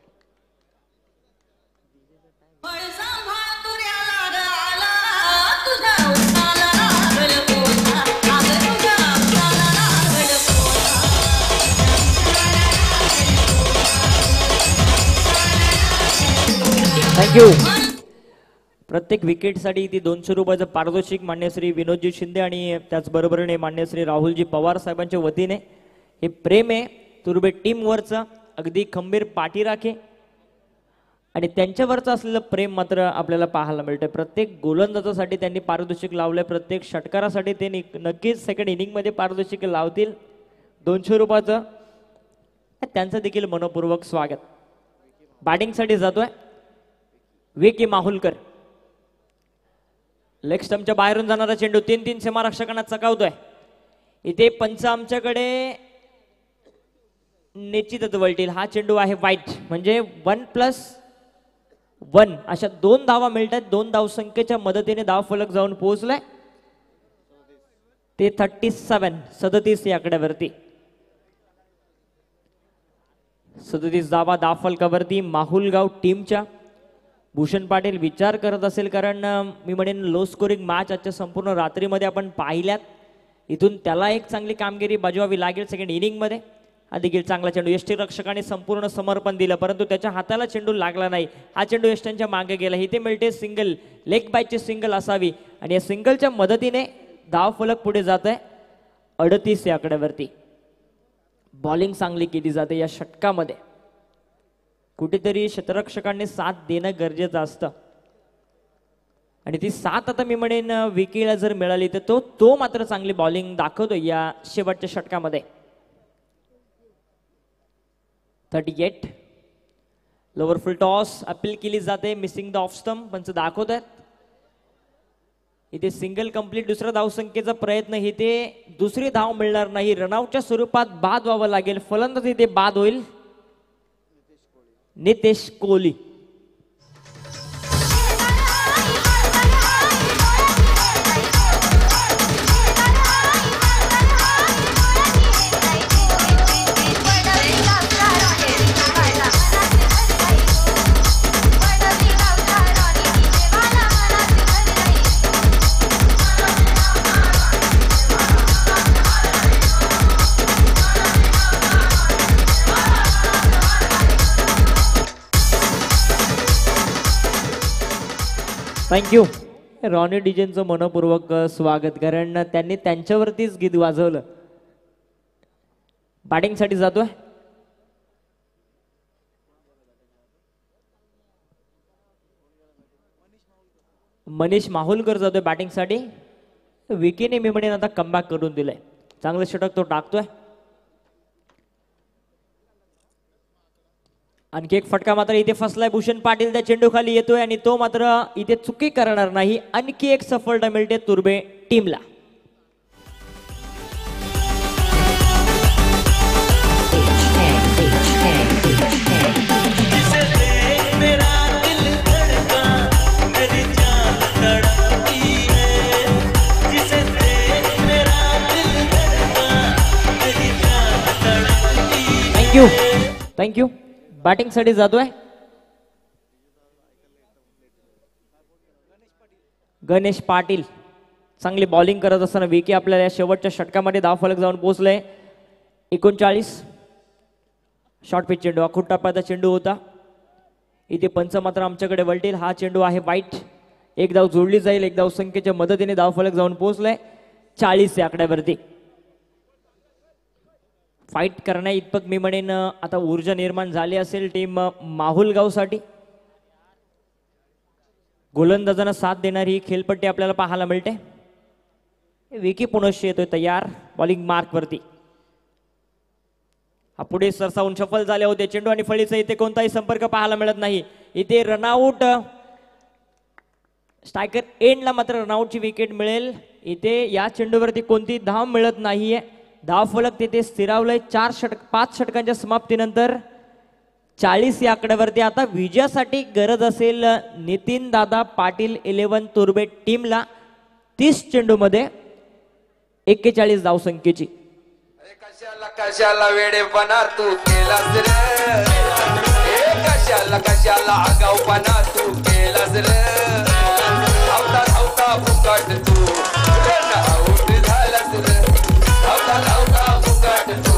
थँक्यू. प्रत्येक विकेटसाठी ती दोनशे रुपयाचं पारितोषिक मान्य श्री विनोदजी शिंदे आणि त्याचबरोबरीने मान्य श्री राहुलजी पवार साहेबांच्या वतीने हे प्रेम आहे तुर्बे टीमवरचं, अगदी खंबीर पाठी राखे आणि त्यांच्यावरचं असलेलं प्रेम मात्र आपल्याला पाहायला मिळतंय. प्रत्येक गोलंदाजासाठी त्यांनी पारितोषिक लावलंय, प्रत्येक षटकारासाठी ते नक्कीच सेकंड इनिंगमध्ये पारितोषिक लावतील दोनशे रुपयाचं. त्यांचं देखील मनपूर्वक स्वागत. बॅटिंगसाठी जातोय विकी माहुलकर. लेग स्टंपच्या बाहेरून जाणारा चेंडू तीन तीन सीमारक्षकांना चकावतोय. इथे पंच आमच्याकडे निश्चितच वळतील. हा चेंडू आहे वाईट, म्हणजे वन प्लस वन अशा दोन धावा मिळतात. दोन धावसंख्येच्या मदतीने धाव फलक जाऊन पोहोचलाय ते थर्टी सेवन सदतीस या आकड्यावरती. सदतीस धावा धाव फलकावरती माहुलगाव टीमच्या. भूषण पाटील विचार करत असेल, कारण मी म्हणेन लो स्कोरिंग मॅच आजच्या संपूर्ण रात्रीमध्ये आपण पाहिल्यात. इथून त्याला एक चांगली कामगिरी बजवावी लागेल सेकंड इनिंगमध्ये. हा देखील चांगला चेंडू यष्टीरक्षकाने संपूर्ण समर्पण दिलं, परंतु त्याच्या हाताला चेंडू लागला नाही. हा चेंडू यष्टांच्या मागे गेला. इथे मिळते सिंगल, लेग बायची सिंगल असावी आणि या सिंगलच्या मदतीने धाव फलक पुढे जात आहे अडतीस या आकड्यावरती. बॉलिंग चांगली केली जाते या षटकामध्ये. कुठेतरी क्षेत्ररक्षकांनी साथ देणं गरजेचं असतं आणि ती साथ आता मी म्हणेन विकीला जर मिळाली तर तो तो मात्र चांगली बॉलिंग दाखवतो या शेवटच्या षटकामध्ये. Thirty eight lower full toss appeal केली जाते. मिसिंग द ऑफ स्टंप पंच दाखवत आहेत. इथे सिंगल कंप्लीट दुसऱ्या धावसंख्येचा प्रयत्न, इथे दुसरी धाव मिळणार नाही. रनआउटच्या स्वरूपात बाद व्हावं लागेल. फलंदाज इथे बाद होईल नितेश कोहली. थँक्यू. रॉनी डिजेनचं मनपूर्वक स्वागत, कारण त्यांनी त्यांच्यावरतीच गीत वाजवलं. बॅटिंगसाठी जातोय मनीष माहुलकर जातोय बॅटिंगसाठी. विकीने मी म्हणेन आता कमबॅक करून दिलंय. चांगलं षटक तो टाकतोय. आणखी एक फटका मात्र इथे फसलाय. भूषण पाटील त्या चेंडू खाली येतोय आणि तो मात्र इथे चुकी करणार नाही. आणखी एक सफलता मिळते तुर्बे टीमला. Thank you thank you. बॅटिंग साठी जातोय गणेश पाटील. चांगली बॉलिंग करत असताना विकी आपल्याला या शेवटच्या षटकामध्ये धाव फलक जाऊन पोहोचले. एकोणचाळीस शॉर्ट पिच चेंडू, आखूट टप्प्याचा चेंडू होता. इथे पंच मात्र आमच्याकडे वळतील. हा चेंडू आहे वाईट. एक धाव जोडली जाईल. एक धाव संख्येच्या मदतीने धाव फलक जाऊन पोहोचलाय. चाळीस या आकड्यावरती. फाईट करण्या इतपत मी म्हणेन आता ऊर्जा निर्माण झाली असेल टीम माहुलगावसाठी. गोलंदाजांना साथ देणारी ही खेळपट्टी आपल्याला पाहायला मिळते. विकी पुनश्च येतोय तयार बॉलिंग मार्क वरती. हा पुढे सरसावून सफल झाले होते. चेंडू आणि फळीचा इथे कोणताही संपर्क पाहायला मिळत नाही. इथे रनआउट. स्ट्रायकर एंडला मात्र रनआउटची विकेट मिळेल. इथे या चेंडूवरती कोणती धाव मिळत नाहीये. धाव फलक तिथे स्थिरावलंय. चार षटक पाच षटकांच्या समाप्तीनंतर चाळीस या आकड्यावरती. आता विजयासाठी गरज असेल नितीन दादा पाटील इलेव्हन तुर्बे टीमला तीस चेंडू मध्ये एक्केचाळीस धाव संख्येची. कशाला कशाला वेडेपणा तू केलास रे. कशाला कशाला आगाऊपणा तू केलास रे. धावता धावता फुकट तू आऊट झालास रे. धावता धावता फुकट तू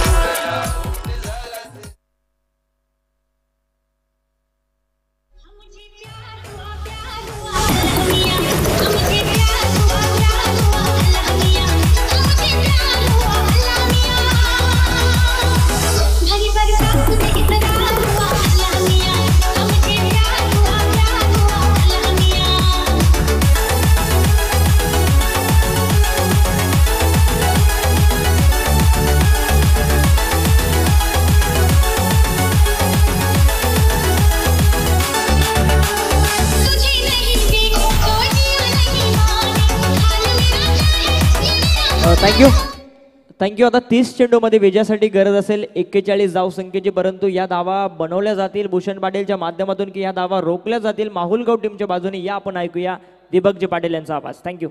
थँक्यू थँक्यू. आता तीस चेंडू मध्ये विजयासाठी गरज असेल एक्केचाळीस धाव संख्येची, परंतु या धावा बनवल्या जातील भूषण पाटीलच्या माध्यमातून की या धावा रोखल्या जातील माहुलगाव टीमच्या बाजूने, या आपण ऐकूया दिबकजी पाटील यांचा आवाज. Thank you.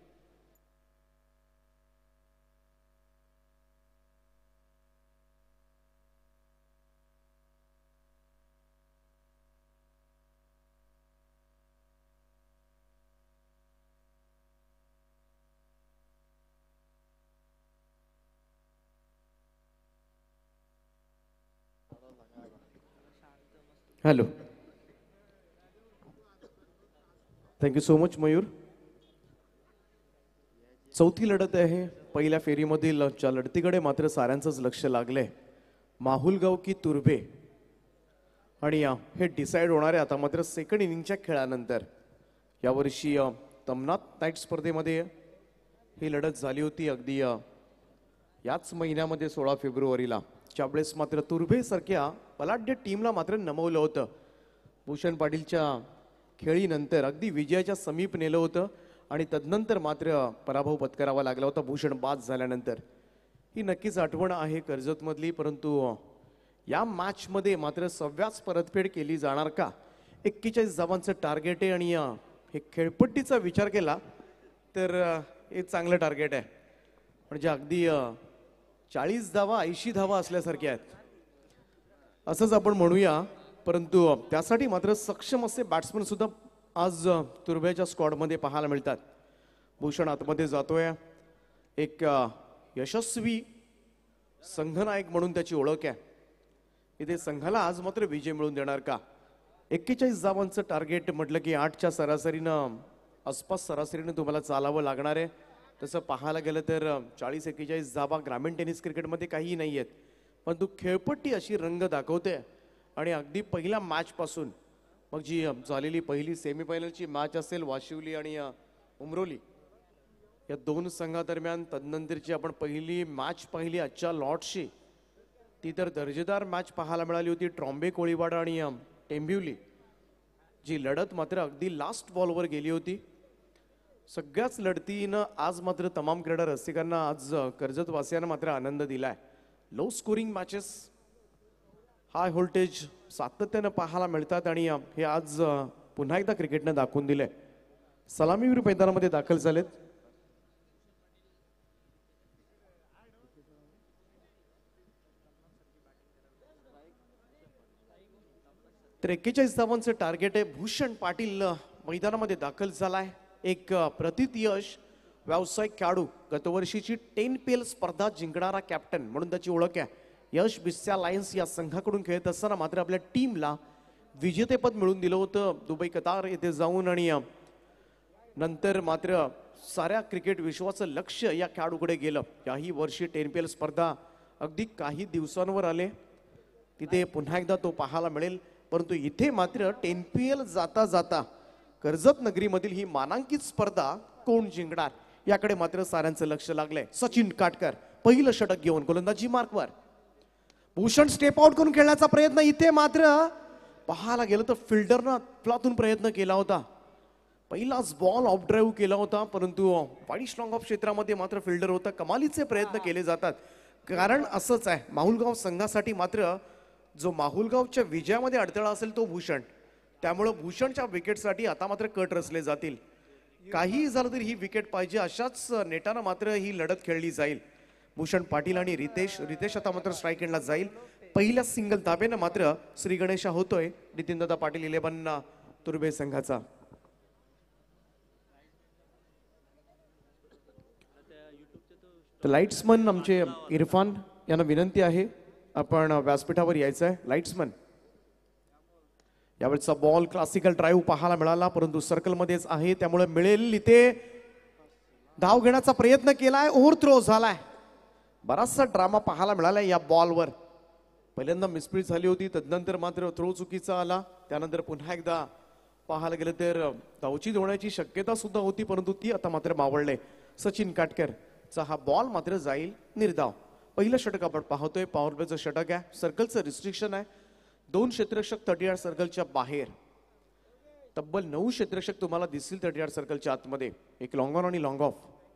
Hello, thank you so much Mayur. चौथी लढत आहे. पहिल्या फेरीमधील च्या लढतीकडे मात्र साऱ्यांचंच लक्ष लागलंय. माहुलगाव की तुर्भे, आणि हे डिसाईड होणार आहे आता मात्र सेकंड इनिंगच्या खेळानंतर. यावर्षी तमनाथ नाईट स्पर्धेमध्ये ही लढत झाली होती अगदी याच महिन्यामध्ये सोळा फेब्रुवारीला. त्यावेळेस मात्र तुर्भे सारख्या बलाढ्य टीमला मात्र नमवलं होतं. भूषण पाटीलच्या खेळीनंतर अगदी विजयाच्या समीप नेलं होतं आणि तदनंतर मात्र पराभव पत्करावा लागला होता भूषण बाद झाल्यानंतर. ही नक्कीच आठवण आहे कर्जतमधली, परंतु या मॅचमध्ये मात्र सव्याच परतफेड केली जाणार का? एक्केचाळीस धावांचं टार्गेट आहे आणि हे खेळपट्टीचा विचार केला तर हे चांगलं टार्गेट आहे. म्हणजे अगदी चाळीस धावा ऐंशी धावा असल्यासारख्या आहेत असंच आपण म्हणूया. परंतु त्यासाठी मात्र सक्षम असे बॅट्समन सुद्धा आज तुर्भेच्या स्क्वॉडमध्ये पाहायला मिळतात. भूषण आतमध्ये जातोय. एक यशस्वी संघनायक म्हणून त्याची ओळख आहे. इथे संघाला आज मात्र विजय मिळवून देणार का? एक्केचाळीस धावांचं टार्गेट म्हटलं की आठच्या सरासरीनं आसपास सरासरीनं तुम्हाला चालावं लागणार आहे. तसं पाहायला गेलं तर चाळीस एक्केचाळीस धावा ग्रामीण टेनिस क्रिकेटमध्ये काहीही नाही आहेत, परंतु खेळपट्टी अशी रंग दाखवते. आणि अगदी पहिल्या मॅचपासून मग जी झालेली पहिली सेमीफायनलची मॅच असेल वाशिवली आणि उमरोली या दोन संघादरम्यान, तदनंतरची आपण पहिली मॅच पाहिली आजच्या लॉर्ड्सची, ती तर दर्जेदार मॅच पाहायला मिळाली होती. ट्रॉम्बे कोळीवाडा आणि टेंबिवली, जी लढत मात्र अगदी लास्ट बॉलवर गेली होती. सगळ्याच लढतीनं आज मात्र तमाम क्रीडा रसिकांना, आज कर्जतवासियांना मात्र आनंद दिलाय. Low scoring matches, high voltage सातत्यानं पाहायला मिळतात आणि हे आज पुन्हा एकदा क्रिकेटनं दाखवून दिलंय. सलामीवीर मैदानामध्ये दाखल झालेत. तर एक्केचाळीस धावांचं टार्गेट आहे. भूषण पाटील मैदानामध्ये दाखल झालाय. एक प्रतीत यश, व्यावसायिक खेळाडू, गतवर्षीची टेन पी एल स्पर्धा जिंकणारा कॅप्टन म्हणून त्याची ओळख आहे. यश बिस्या लायन्स या संघाकडून खेळत असताना मात्र आपल्या टीमला विजेतेपद मिळवून दिलं होतं दुबई कतार येथे जाऊन, आणि नंतर मात्र साऱ्या क्रिकेट विश्वाचं लक्ष या खेळाडूकडे गेलं. याही वर्षी टेन पी एल स्पर्धा अगदी काही दिवसांवर आले, तिथे पुन्हा एकदा तो पाहायला मिळेल. परंतु इथे मात्र टेन पी एल जाता जाता कर्जत नगरीमधील ही मानांकित स्पर्धा कोण जिंकणार याकडे मात्र साऱ्यांचं लक्ष लागलंय. सचिन काटकर पहिलं षटक घेऊन गोलंदाजी मार्कवर. भूषण स्टेप आउट करून खेळण्याचा प्रयत्न, इथे मात्र पाहायला गेलं तर फिल्डरनं फ्लातून प्रयत्न केला होता. पहिलाच बॉल ऑफ ड्राईव्ह केला होता, परंतु वाईड स्ट्रॉंग ऑफ क्षेत्रामध्ये मात्र फिल्डर होता. कमालीचे प्रयत्न केले जातात, कारण असंच आहे. माहुलगाव संघासाठी मात्र जो माहुलगावच्या विजयामध्ये अडथळा असेल तो भूषण, त्यामुळे भूषणच्या विकेटसाठी आता मात्र कट रचले जातील. काही झालं तरी ही विकेट पाहिजे, अशाच नेटानं मात्र ही लढत खेळली जाईल. भूषण पाटील आणि रितेश रितेश आता मात्र स्ट्राईक एंडला जाईल. पहिल्या सिंगल धाब्यानं मात्र श्री गणेशा होतोय नितीनदादा पाटील इलेव्हन तुर्भे संघाचा. तर लाईट्समन आमचे इरफान यांना विनंती आहे आपण व्यासपीठावर यायचं आहे. लाईट्समन, यावेळेचा बॉल क्लासिकल ड्राईव्ह पाहायला मिळाला, परंतु सर्कलमध्येच आहे, त्यामुळे मिळेल. इथे धाव घेण्याचा प्रयत्न केलाय, ओव्हर थ्रो झालाय. बराचसा ड्रामा पाहायला मिळालाय या बॉलवर. पहिल्यांदा मिसप्रीट झाली होती, तदनंतर मात्र थ्रो चुकीचा आला. त्यानंतर पुन्हा एकदा पाहायला गेलं तर धावची होण्याची शक्यता सुद्धा होती, परंतु ती आता मात्र मावळले. सचिन काटकर चा हा बॉल मात्र जाईल निर्धाव. पहिलं षटक आपण पाहतोय, पॉवर प्लेचं षटक आहे. सर्कलचं रिस्ट्रिक्शन आहे, दोन क्षेत्ररक्षक थर्टी यार्ड सर्कलच्या बाहेर, तब्बल नऊ क्षेत्ररक्षक तुम्हाला दिसतील थर्टी यार्ड सर्कलच्या आतमध्ये. एक लॉंग ऑन आणि लॉंग ऑफ.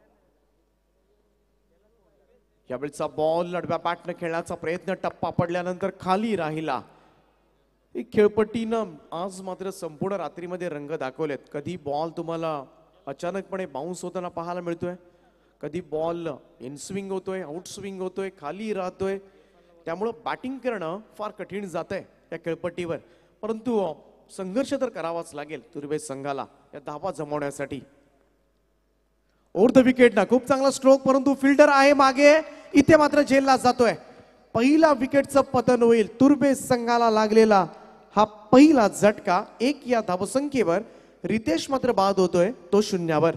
यावेळेचा बॉल आडव्या बॅटनं खेळण्याचा प्रयत्न, टप्पा पडल्यानंतर खाली राहिला. एक खेळपट्टीनं आज मात्र संपूर्ण रात्रीमध्ये रंग दाखवलेत. कधी बॉल तुम्हाला अचानकपणे बाउन्स होताना पाहायला मिळतोय, कधी बॉल इन स्विंग होतोय, आउट स्विंग होतोय, खाली राहतोय. त्यामुळं बॅटिंग करणं फार कठीण जात आहे या खेळपट्टीवर, परंतु संघर्ष तर करावाच लागेल तुर्भे संघाला या धावा जमवण्यासाठी. ओव्हर द विकेट ना खूप चांगला स्ट्रोक, परंतु फिल्डर आहे मागे, इथे मात्र झेलला जातोय. पहिला विकेटचं पतन होईल. तुर्भे संघाला लागलेला हा पहिला झटका. एक या धावसंख्येवर रितेश मात्र बाद होतोय, तो शून्यावर.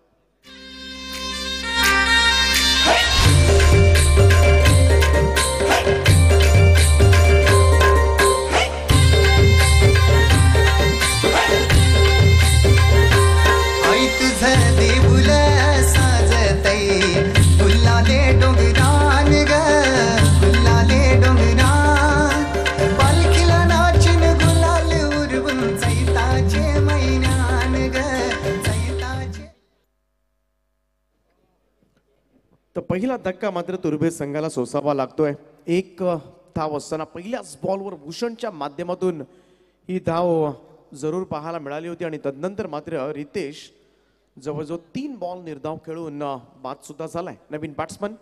तर पहिला धक्का मात्र तुर्भे संघाला सोसावा लागतोय. एक धाव असताना पहिल्याच बॉलवर भूषणच्या माध्यमातून ही धाव जरूर पाहायला मिळाली होती आणि तदनंतर मात्र रितेश जवळजवळ तीन बॉल निर्धाव खेळून बाद सुद्धा झालाय. नवीन बॅट्समन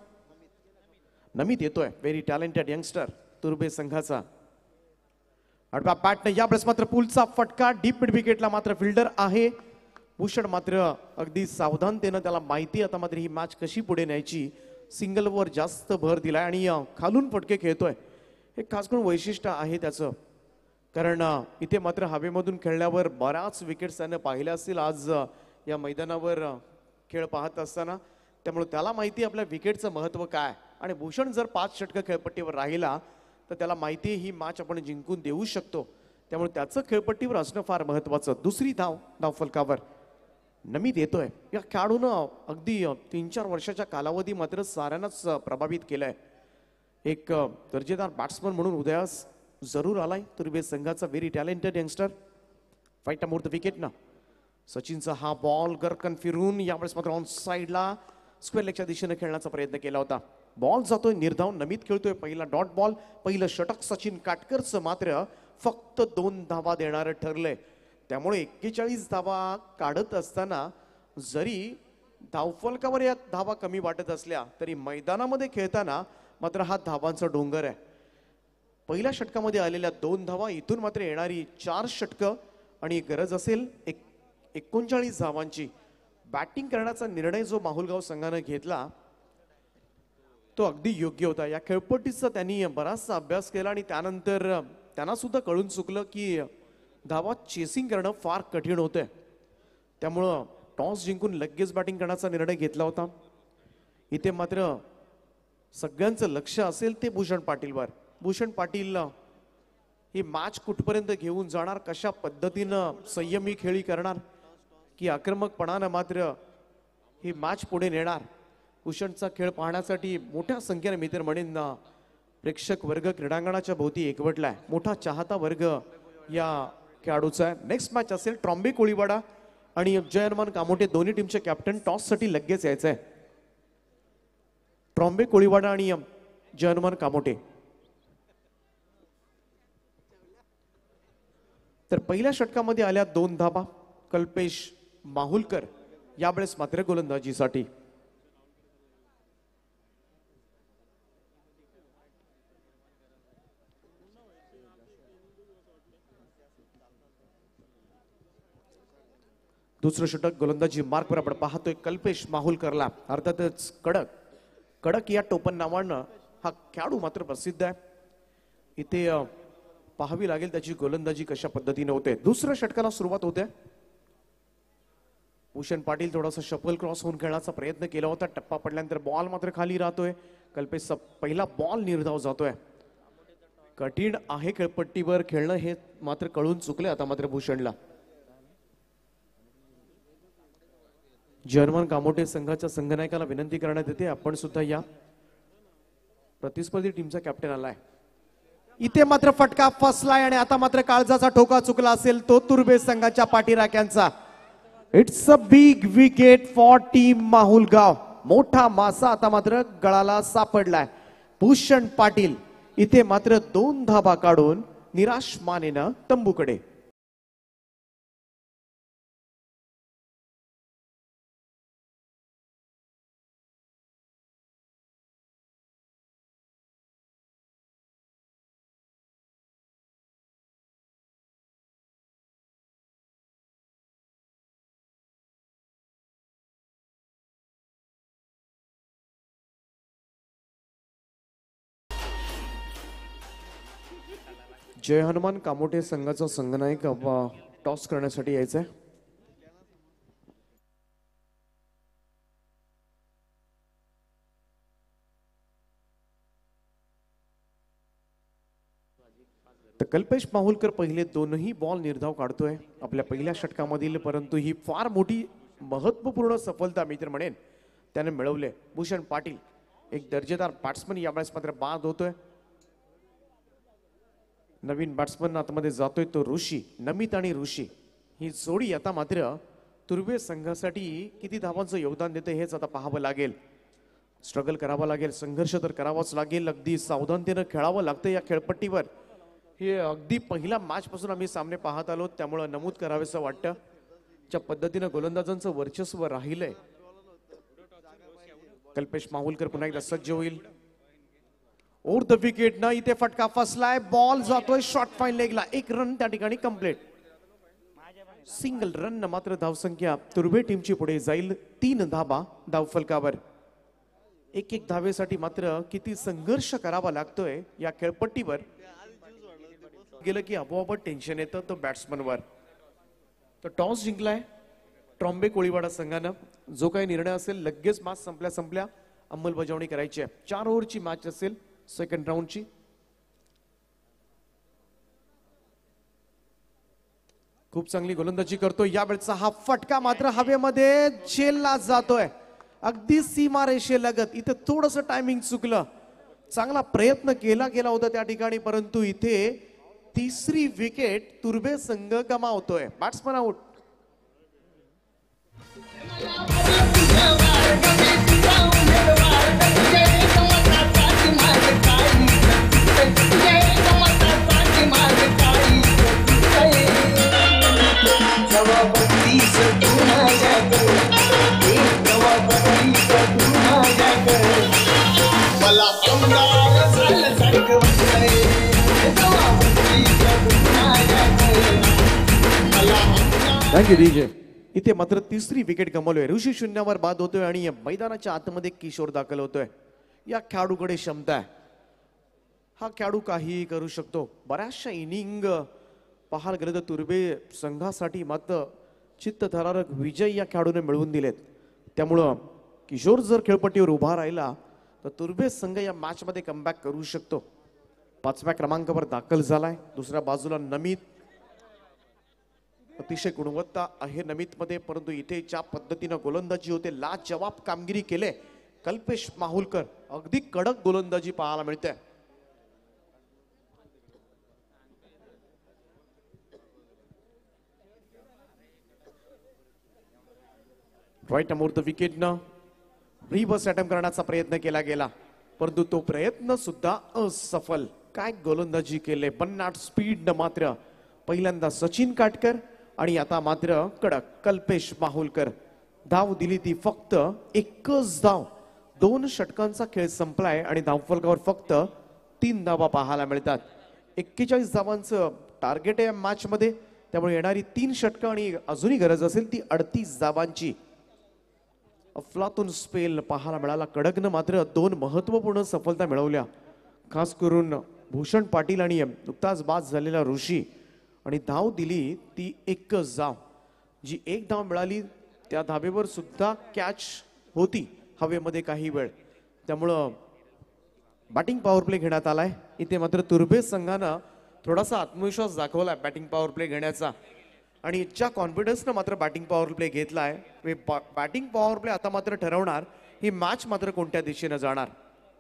नमित येतोय, व्हेरी टॅलेंटेड यंगस्टर तुर्भे संघाचा. आडव्या बॅटने यावेळेस मात्र पुलचा फटका, डीप मिड विकेटला मात्र फिल्डर आहे. भूषण मात्र अगदी सावधानतेनं, त्याला माहिती आता मात्र ही मॅच कशी पुढे न्यायची. सिंगलवर जास्त भर दिलाय आणि खालून फटके खेळतोय. हे खास करून वैशिष्ट्य आहे त्याचं, कारण इथे मात्र हवेमधून खेळल्यावर बऱ्याच विकेट्स त्यानं पाहिल्या असतील आज या मैदानावर खेळ पाहत असताना. त्यामुळे त्याला माहिती आपल्या विकेटचं महत्व काय, आणि भूषण जर पाच षटकं खेळपट्टीवर राहिला तर त्याला माहिती ही मॅच आपण जिंकून देऊ शकतो. त्यामुळे त्याचं खेळपट्टीवर असणं फार महत्वाचं. दुसरी धाव धावफलकावर नमित येतोय. या खेळाडूनं अगदी तीन चार वर्षाच्या कालावधी मात्र साऱ्यांनाच प्रभावित केलंय. एक दर्जेदार बॅट्समन म्हणून उदयास जरूर आलाय तुर्भे संघाचा, very talented youngster. Right over the wicket ना. सचिनचा हा बॉल गरकन फिरून यावेळेस मात्र ऑन साईडला स्क्वेअर लेगच्या दिशेने खेळण्याचा प्रयत्न केला होता. बॉल जातोय निर्धाव, नमित खेळतोय पहिला डॉट बॉल. पहिलं षटक सचिन काटकरचं मात्र फक्त दोन धावा देणारं ठरलंय. त्यामुळे एक्केचाळीस धावा काढत असताना जरी धावफलकावर या धावा कमी वाटत असल्या तरी मैदानामध्ये खेळताना मात्र हा धावांचा डोंगर आहे. पहिल्या षटकामध्ये आलेल्या दोन धावा, इथून मात्र येणारी चार षटकं आणि गरज असेल एक एकोणचाळीस धावांची. बॅटिंग करण्याचा निर्णय जो माहुलगाव संघानं घेतला तो अगदी योग्य होता. या खेळपट्टीचा त्यांनी बराचसा अभ्यास केला आणि त्यानंतर त्यांना सुद्धा कळून चुकलं की धावा चेसिंग करणं फार कठीण होतंय. त्यामुळं टॉस जिंकून लगेच बॅटिंग करण्याचा निर्णय घेतला होता. इथे मात्र सगळ्यांचं लक्ष असेल ते भूषण पाटीलवर. भूषण पाटील ही मॅच कुठपर्यंत घेऊन जाणार, कशा पद्धतीनं संयमी खेळी करणार की आक्रमकपणानं मात्र ही मॅच पुढे नेणार. भूषणचा खेळ पाहण्यासाठी मोठ्या संख्येने मी तर म्हणेन प्रेक्षक वर्ग क्रीडांगणाच्या भोवती एकवटलाय. मोठा चाहता वर्ग या खेळाडूचा आहे. नेक्स्ट मॅच असेल ट्रॉम्बे कोळीवाडा आणि जयहनुमान कामोटे दोन्ही टीमचे कॅप्टन टॉससाठी लगेच यायचंय. ट्रॉम्बे कोळीवाडा आणि जयहनुमान कामोटे. तर पहिल्या षटकामध्ये आल्या दोन धाबा कल्पेश माहुलकर, यावेळेस मात्र गोलंदाजीसाठी. दुसरं षटक गोलंदाजी मार्कवर आपण पाहतोय कल्पेश माहुलकरला. अर्थातच कडक कडक या टोपण नावानं हा खेळाडू मात्र प्रसिद्ध आहे. इथे पाहावी लागेल त्याची गोलंदाजी कशा पद्धतीने होते. दुसऱ्या षटकाला सुरुवात होते. भूषण पाटील थोडासा शफल क्रॉस होऊन खेळण्याचा प्रयत्न केला होता. टप्पा पडल्यानंतर बॉल मात्र खाली राहतोय. कल्पेशचा पहिला बॉल निर्धाव जातोय. कठीण आहे खेळपट्टीवर खेळणं हे मात्र कळून चुकले आता मात्र भूषणला. जर्मन कामोटे संघाच्या संघनायकाला विनंती करण्यात येते आपण सुद्धा या प्रतिस्पर्धी टीमचा कॅप्टन आलाय. इथे मात्र फटका फसलाय आणि आता मात्र काळजाचा ठोका चुकला असेल तो तुर्बे संघाच्या पाठीराख्यांचा. It's a big wicket for team Mahulgaon. मोठा मासा आता मात्र गळाला सापडलाय. भूषण पाटील इथे मात्र दोन धाबा काढून निराश मानेनं तंबूकडे. जय हनुमान कामोटे संघाचा संघनायक टॉस करण्यासाठी यायचंय. तर कल्पेश माहुलकर पहिले दोनही बॉल निर्धाव काढतोय आपल्या पहिल्या षटकामधील. परंतु ही फार मोठी महत्वपूर्ण सफलता मी तर म्हणेन त्याने मिळवले. भूषण पाटील एक दर्जेदार बॅट्समन यावेळेस मात्र बाद होतोय. नवीन बॅट्समन आतमध्ये जातोय तो ऋषी. नमित आणि ऋषी ही जोडी आता मात्र तुर्वे संघासाठी किती धावांचं योगदान देते हेच आता पाहावं लागेल. स्ट्रगल करावं लागेल, संघर्ष तर करावाच लागेल. अगदी सावधानतेनं खेळावं लागतं या खेळपट्टीवर. हे अगदी पहिल्या मॅच पासून आम्ही सामने पाहत आलो त्यामुळे नमूद करावेसं वाटतं ज्या पद्धतीनं गोलंदाजांचं वर्चस्व राहिलंय. कल्पेश माहुलकर पुन्हा एकदा सज्ज होईल. ओव्हर द विकेट ना इथे फटका फसलाय. बॉल जातोय शॉर्ट फाईन लेगला. एक रन त्या ठिकाणी कंप्लीट. सिंगल रन मात्र धावसंख्या तुर्भे टीमची पुढे जाईल. तीन धाबा धावफलकावर. एक एक धावेसाठी मात्र किती संघर्ष करावा लागतोय या खेळपट्टीवर. गेलं की आपोआप टेन्शन येतं तो बॅट्समनवर. तर टॉस जिंकलाय ट्रॉम्बे कोळीवाडा संघानं. जो काही निर्णय असेल लगेच मॅच संपल्या संपल्या अंमलबजावणी करायची आहे. चार ओव्हरची मॅच असेल सेकंड राऊंडची. खूप चांगली गोलंदाजी करतोय यावेळेचा हा फटका मात्र हवेमध्ये झेलला जातोय अगदी सीमा रेषेलगत. इथे थोडंसं टायमिंग चुकलं. चांगला प्रयत्न केला गेला होता त्या ठिकाणी परंतु इथे तिसरी विकेट तुर्भे संघ गमावतोय. Batsman out. Thank you DJ. इथे मात्र तिसरी विकेट गमावलोय. ऋषी शून्यावर बाद होतोय आणि मैदानाच्या आतमध्ये किशोर दाखल होतोय. या खेळाडूकडे क्षमता आहे. हा खेळाडू काही करू शकतो. बऱ्याचशा इनिंग पाहायला गेलं तर तुर्भे संघासाठी मात्र चित्तथरारक विजय या खेळाडूने मिळवून दिलेत. त्यामुळं किशोर जर खेळपट्टीवर उभा राहिला तर तुर्भे संघ या मॅच मध्ये कमबॅक करू शकतो. पाचव्या क्रमांकावर दाखल झालाय. दुसऱ्या बाजूला नमित, अतिशय गुणवत्ता आहे नमित मध्ये, परंतु इथे ज्या पद्धतीनं गोलंदाजी होते लाजवाब कामगिरी केले कल्पेश माहुलकर. अगदी कडक गोलंदाजी पाहायला मिळते. राईट अमोर द विकेटनं रिव्हर्स अटेम्प्ट करण्याचा प्रयत्न केला गेला, परंतु तो प्रयत्न सुद्धा असफल. काय गोलंदाजी केले पन्नाट स्पीड न. मात्र पहिल्यांदा सचिन काटकर आणि आता मात्र कडक कल्पेश माहुलकर. धाव दिली ती फक्त एकच धाव. दोन षटकांचा खेळ संपलाय आणि धावफलकावर फक्त तीन धावा पाहायला मिळतात. एक्केचाळीस धावांचं टार्गेट आहे मॅच मध्ये, त्यामुळे येणारी तीन षटकं आणि अजूनही गरज असेल ती अडतीस धावांची. अफलातून स्पेल पाहायला मिळाला. कडकनं मात्र दोन महत्वपूर्ण सफलता मिळवल्या, खास करून भूषण पाटील आणि नुकताच बाद झालेला ऋषी. आणि धाव दिली ती एकच धाव. जी एक धाव मिळाली त्या धावेवर सुद्धा कॅच होती हवेमध्ये काही वेळ. त्यामुळं बॅटिंग पॉवर प्ले घेण्यात आलाय. इथे मात्र तुर्भे संघानं थोडासा आत्मविश्वास दाखवलाय बॅटिंग पॉवर प्ले घेण्याचा आणि ज्या कॉन्फिडन्सनं मात्र बॅटिंग पॉवर प्ले घेतलाय. बॅटिंग पॉवर प्ले आता मात्र ठरवणार ही मॅच मात्र कोणत्या दिशेनं जाणार.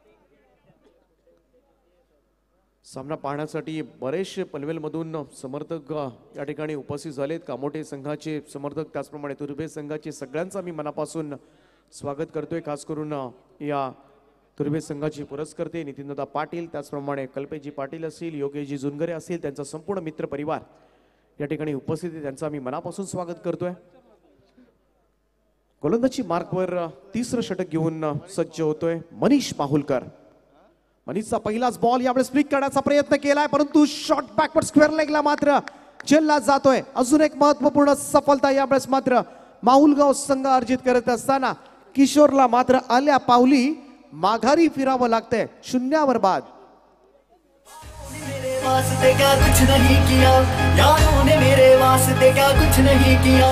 सामना पाहण्यासाठी बरेचसे पनवेलमधून समर्थक या ठिकाणी उपस्थित झालेत. कामोठे संघाचे समर्थक, त्याचप्रमाणे तुर्भे संघाचे, सगळ्यांचा मी मनापासून स्वागत करतोय. खास करून या तुर्भे संघाचे पुरस्कर्ते नितीनदादा पाटील, त्याचप्रमाणे कल्पेशजी पाटील असतील, योगेशजी जुनगरे असतील, त्यांचा संपूर्ण मित्र परिवार या ठिकाणी उपस्थित आहे. त्यांचा मी मनापासून स्वागत करतोय. गोलंदाजी मार्कवर तिसरं षटक घेऊन सज्ज होतोय मनीष माहुलकर. मनीषचा पहिलाच बॉल यावेळेस फ्लिक करण्याचा प्रयत्न केलाय, परंतु शॉट बॅकवर्ड स्क्वेअर लेगला मात्र झेलला जातोय. अजून एक महत्वपूर्ण सफलता यावेळेस मात्र माहुलगाव संघ अर्जित करत असताना किशोरला मात्र आल्या पावली माघारी फिरावं लागतंय. शून्यावर बाद. मेरे वास्ते क्या कुछ नहीं किया, यारों ने मेरे वास्ते क्या कुछ नहीं किया.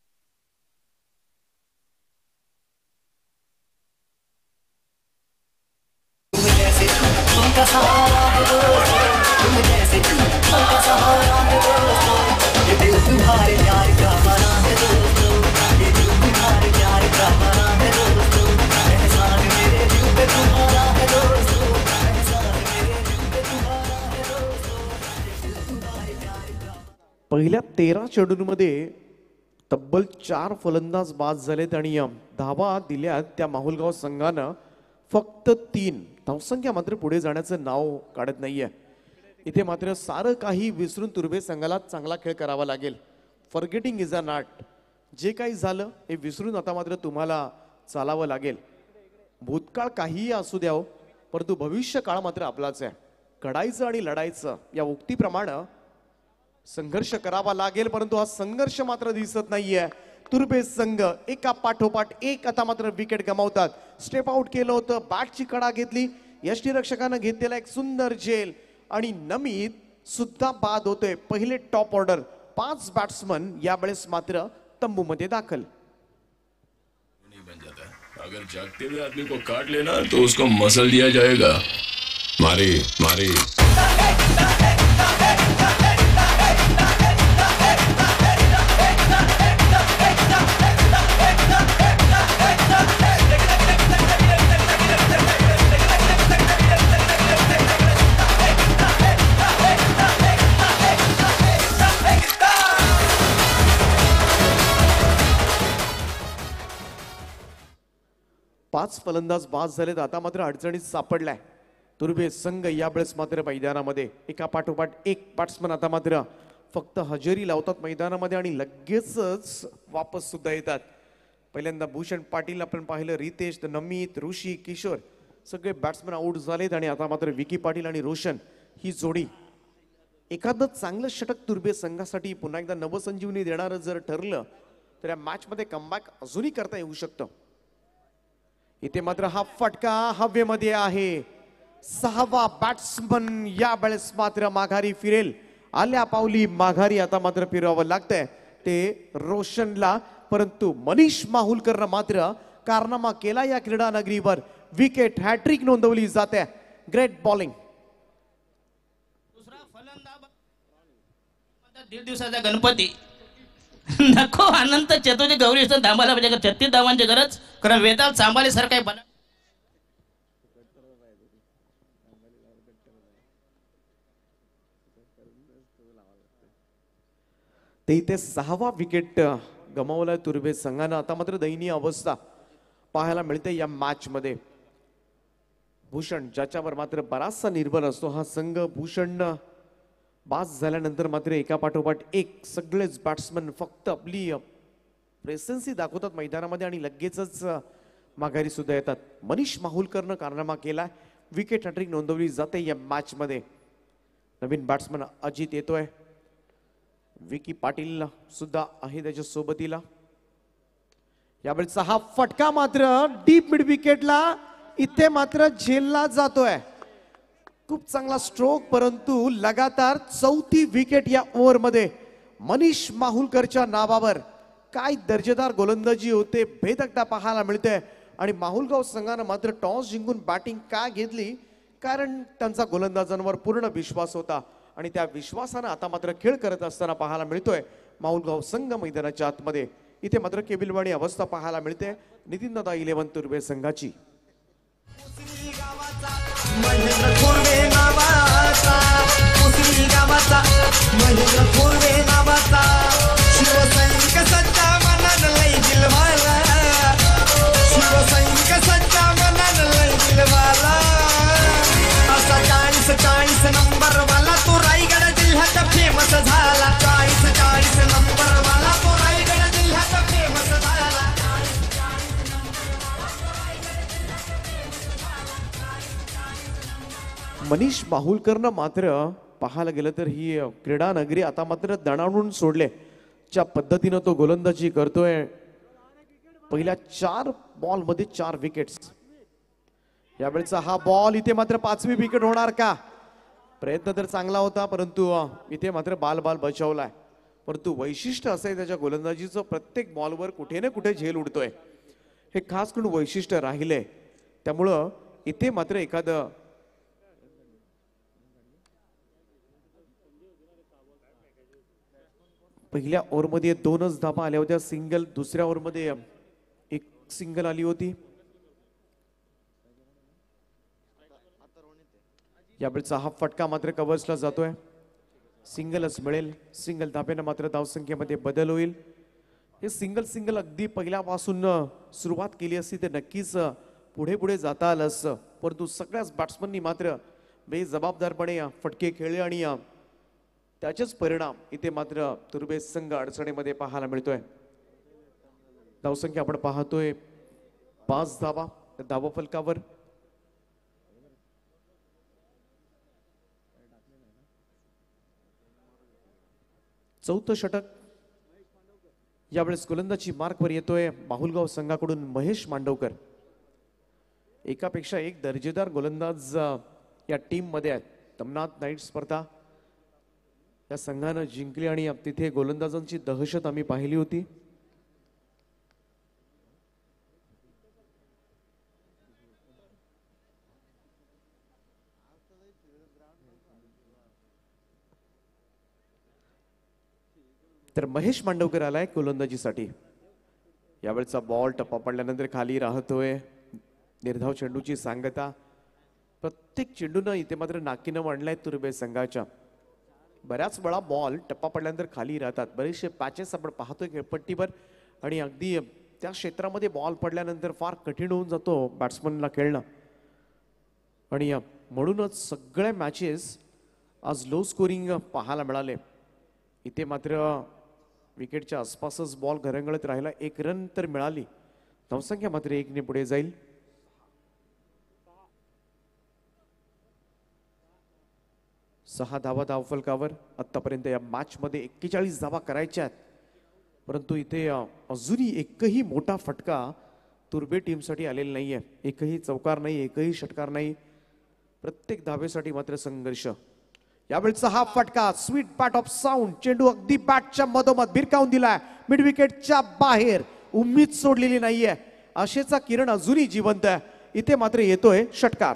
तुम जैसे तुम का सहारा है दोस्तों, तुम जैसे तुम का सहारा है दोस्तों. ये दिल तुम्हारे प्यार का बना है दोस्तों, ये दिल तुम्हारे प्यार का बना है दोस्तों. एहसान मेरे दिल पे तुम्हारा है दोस्तों, एहसान मेरे दिल पे तुम्हारा है दोस्तों. ये दिल तुम्हारे प्यार का. पहिल्या तेरा चेंडूंमध्ये तब्बल चार फलंदाज बाद झालेत आणि धावा दिल्यात त्या माहुलगाव संघानं फक्त तीन. धावसंख्या मात्र पुढे जाण्याचं नाव काढत नाहीये. इथे मात्र सारं काही विसरून तुर्भे संघाला चांगला खेळ करावा लागेल. Forgetting is an art. जे काही झालं हे विसरून आता मात्र तुम्हाला चालावं लागेल. भूतकाळ काहीही असू द्यावं, परंतु भविष्य काळ मात्र आपलाच आहे. घडायचं आणि लढायचं या उक्तीप्रमाणे संघर्ष करावा लागेल, परंतु हा संघर्ष मात्र दिसत नाहीये. तुर्भे संघ एका पाठोपाठ एक आता मात्र विकेट गमावतात. स्टेप आउट केलं होतं, बॅटची कडा घेतली, यष्टीरक्षकानं घेतलेला एक सुंदर झेल आणि नमित सुद्धा बाद होतोय. पहिले टॉप ऑर्डर पाच बॅट्समन यावेळेस मात्र तंबूमध्ये दाखल. नहीं बन जाता. अगर जागते हुए आदमी को काट लेना तो उसको मसल दिया जाएगा. मारे मारे पाच फलंदाज बाद झालेत. आता मात्र अडचणीत सापडलाय तुर्भे संघ यावेळेस मात्र मैदानामध्ये. एका पाठोपाठ एक बॅट्समन आता मात्र फक्त हजेरी लावतात मैदानामध्ये आणि लगेचच वापस सुद्धा येतात. पहिल्यांदा भूषण पाटील आपण पाहिलं, रितेश, नमित, ऋषी, किशोर सगळे बॅट्समन आउट झालेत आणि आता मात्र विकी पाटील आणि रोशन ही जोडी. एखादं चांगलं षटक तुर्भे संघासाठी पुन्हा एकदा नवसंजीवनी देणारं जर ठरलं तर या मॅच मध्ये कमबॅक अजूनही करता येऊ शकतं. इथे मात्र हा फटका हवेमध्ये आहे. सहावा बॅट्समन या वेळेस मात्र माघारी फिरेल. आल्या पावली माघारी आता मात्र फिरावं लागतंय. ते रोशनला, परंतु मनीष माहुलकरनं मात्र कारनामा केला या क्रीडा नगरीवर. विकेट हॅट्रिक नोंदवली जाते. Great bowling. दुसरा फलंदाज दीड दिवसाचा गणपती नको अनंत चतुर्थी गौरी थांबायला पाहिजे. छत्तीस धावांची गरज, कारण वेताल सांभाळे सर काही बना ते इथे सहावा विकेट गमावलाय तुर्भे संघानं. आता मात्र दयनीय अवस्था पाहायला मिळते या मॅच मध्ये. भूषण ज्याच्यावर मात्र बराचसा निर्भर असतो हा संघ. भूषण बास झाल्यानंतर मात्र एका पाठोपाठ एक सगळेच बॅट्समन फक्त आपली प्रेझेन्सी दाखवतात मैदानामध्ये आणि लगेचच माघारी सुद्धा येतात. मनीष माहुलकरनं कारनामा केला. विकेट हॅट्रिक नोंदवली जाते या मॅच मध्ये. नवीन बॅट्समन अजित येतोय. विकी पाटील सुद्धा आहे त्याच्या सोबतीला. यावेळेचा हा फटका मात्र डीप मिड विकेटला इथे मात्र झेलला जातोय. खूप चांगला स्ट्रोक, परंतु लगातार चौथी विकेट या ओव्हर मध्ये मनीष माहुलकरच्या नावावर. काय दर्जेदार गोलंदाजी होते, भेदकता पाहायला मिळते. आणि माहुलगाव संघानं मात्र टॉस जिंकून बॅटिंग का घेतली, कारण त्यांचा गोलंदाजांवर पूर्ण विश्वास होता आणि त्या विश्वासानं आता मात्र खेळ करत असताना पाहायला मिळतोय माहुलगाव संघ मैदानाच्या आतमध्ये. इथे मात्र केबिलवाणी अवस्था पाहायला मिळते नितीन दादा इलेव्हन तुर्भे संघाची. महेंद्र थोरवे नावाचा, कुसरी गावाचा महेंद्र थोरवे नावाचा, शिवसैनिक सच्चा मनान लय दिलवाला, शिवसैनिक सच्चा मनान लय दिलवाला. असा चाळीस चाळीस नंबर वाला तो रायगड जिल्ह्यात फेमस झाला. चाळीस चाळीस नंबर वाला तो रायगड जिल्ह्यात फेमस झाला. मनीष माहुलकरनं मात्र पाहायला गेलं तर ही क्रीडा नगरी आता मात्र दणाणून सोडले. ज्या पद्धतीनं तो गोलंदाजी करतोय, पहिल्या चार बॉल मध्ये चार विकेट्स. यावेळेचा हा बॉल इथे मात्र पाचवी विकेट होणार का? प्रयत्न तर चांगला होता, परंतु इथे मात्र बाल बाल बचावलाय. परंतु वैशिष्ट्य असं आहे त्याच्या गोलंदाजीचं, प्रत्येक बॉलवर कुठे ना कुठे झेल उडतोय. हे खास करून वैशिष्ट्य राहिले. त्यामुळं इथे मात्र एखादं पहिल्या ओव्हरमध्ये दोनच धाबा आल्या होत्या, सिंगल. दुसऱ्या ओव्हरमध्ये एक सिंगल आली होती. यावेळेचा हा फटका मात्र कव्हर्सला जातोय. सिंगलच मिळेल. सिंगल धाब्यानं मात्र धावसंख्येमध्ये बदल होईल. हे सिंगल सिंगल अगदी पहिल्यापासून सुरुवात केली असती तर नक्कीच पुढे पुढे जाता आलं असतं, परंतु सगळ्याच बॅट्समननी मात्र बेजबाबदारपणे फटके खेळले आणि त्याचेच परिणाम इथे मात्र तुर्भे संघ अडचणीमध्ये पाहायला मिळतोय. धावसंख्या आपण पाहतोय पाच धावा धावा फलकावर. चौथं षटक यावेळेस गोलंदाजी मार्कवर येतोय माहुलगाव संघाकडून महेश मांडवकर. एकापेक्षा एक दर्जेदार गोलंदाज या टीम मध्ये आहेत. तमनाथ नाईट स्पर्धा या संघानं जिंकली आणि तिथे गोलंदाजांची दहशत आम्ही पाहिली होती. तर महेश मांडवकर आलाय गोलंदाजीसाठी. यावेळेचा बॉल टप्पा पडल्यानंतर खाली राहतोय. निर्धाव चेंडूची सांगता. प्रत्येक चेंडूनं इथे मात्र नाकीनं मांडलाय तुर्भे संघाच्या. बऱ्याच वेळा बॉल टप्पा पडल्यानंतर खाली राहतात. बरेचसे पॅचेस आपण पाहतोय खेळपट्टीवर आणि अगदी त्या क्षेत्रामध्ये बॉल पडल्यानंतर फार कठीण होऊन जातो बॅट्समनला खेळणं. आणि म्हणूनच सगळ्या मॅचेस आज लो स्कोरिंग पाहायला मिळाले. इथे मात्र विकेटच्या आसपासच बॉल घरंगळत राहिला. एक रन तर मिळाली. धावसंख्या मात्र एकने पुढे जाईल. सहा धावा धावफलकावर. आतापर्यंत या मॅच मध्ये एक्केचाळीस धावा करायच्या आहेत, परंतु इथे अजूनही एकही मोठा फटका तुर्भे टीमसाठी आलेला नाहीये. एकही चौकार नाही, एकही षटकार नाही. प्रत्येक धावेसाठी मात्र संघर्ष. यावेळचा हा फटका स्वीट बॅट ऑफ साऊंड, चेंडू अगदी बॅटच्या मधोमध भिरकावून दिलाय मिड विकेटच्या बाहेर. उम्मीद सोडलेली नाहीये, आशेचा किरण अजूनही जिवंत आहे. इथे मात्र येतोय षटकार.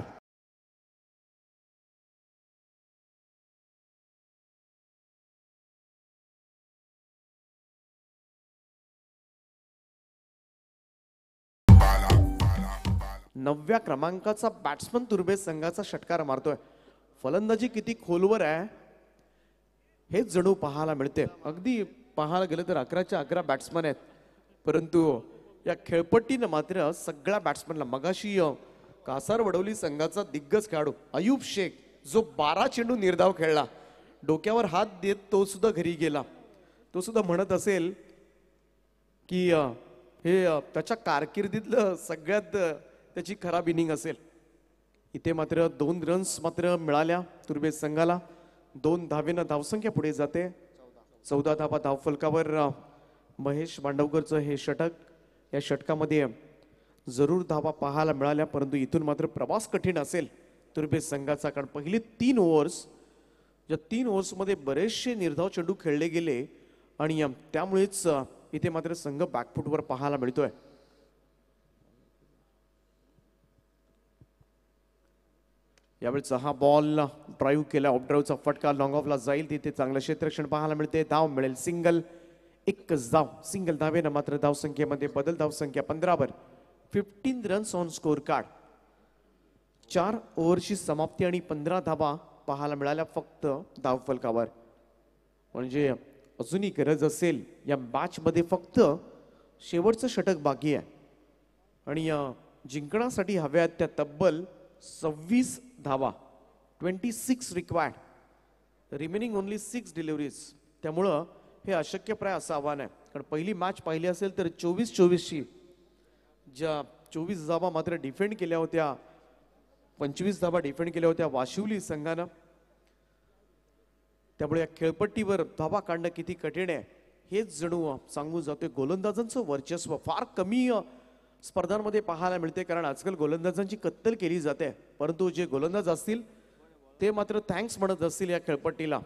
नवव्या क्रमांकाचा बॅट्समन तुर्भे संघाचा षटकार मारतोय. फलंदाजी किती खोलवर आहे हेच जणू पाहायला मिळते. अगदी पाहायला गेलं तर अकराच्या अकरा बॅट्समन आहेत, परंतु या खेळपट्टीनं मात्र सगळ्या बॅट्समनला मगाशी कासार वडवली संघाचा दिग्गज खेळाडू अयूब शेख जो बारा चेंडू निर्धाव खेळला, डोक्यावर हात देत तो सुद्धा घरी गेला. तो सुद्धा म्हणत असेल की हे त्याच्या कारकिर्दीतलं सगळ्यात त्याची खराब इनिंग असेल. इथे मात्र दोन रन्स मात्र मिळाल्या तुर्भे संघाला. दोन धावेनं धावसंख्या पुढे जाते. चौदा धावा धावफलकावर महेश मांडवकरचं हे षटक. या षटकामध्ये जरूर धावा पाहायला मिळाल्या, परंतु इथून मात्र प्रवास कठीण असेल तुर्भे संघाचा, कारण पहिली तीन ओव्हर्स या तीन ओव्हर्समध्ये बरेचसे निर्धाव चेंडू खेळले गेले आणि त्यामुळेच इथे मात्र संघ बॅकफुटवर पाहायला मिळतोय. यावेळेचा हा बॉल ड्राईव्ह केला, ऑफ ड्राईव्हचा फटका लॉंग ऑफला जाईल, तिथे चांगलं क्षेत्ररक्षण पाहायला मिळते. धाव मिळेल सिंगल, एकच धाव. सिंगल धावेनं मात्र धावसंख्येमध्ये बदल. धावसंख्या पंधरावर fifteen runs on score card. चार ओव्हरची समाप्ती आणि पंधरा धावा पाहायला मिळाल्या फक्त धावफलकावर. म्हणजे अजूनही गरज असेल या मॅच मध्ये, फक्त शेवटचं षटक बाकी आहे आणि जिंकण्यासाठी हव्या त्या तब्बल सव्वीस धावा. Twenty six required, remaining only six deliveries. त्यामुळं हे अशक्यप्राय असं आव्हान आहे, कारण पहिली मॅच पाहिली असेल तर चोवीस चोवीसची ज्या चोवीस धावा मात्र डिफेंड केल्या होत्या, पंचवीस धावा डिफेंड केल्या होत्या वाशिवली संघानं. त्यामुळे या खेळपट्टीवर धावा काढणं किती कठीण आहे हेच जणू सांगून जातोय. गोलंदाजांचं वर्चस्व फार कमी स्पर्धांमध्ये पाहायला मिळते, कारण आजकाल गोलंदाजांची कत्तल केली जाते, परंतु जे गोलंदाज असतील ते मात्र थँक्स म्हणत असतील या खेळपट्टीला.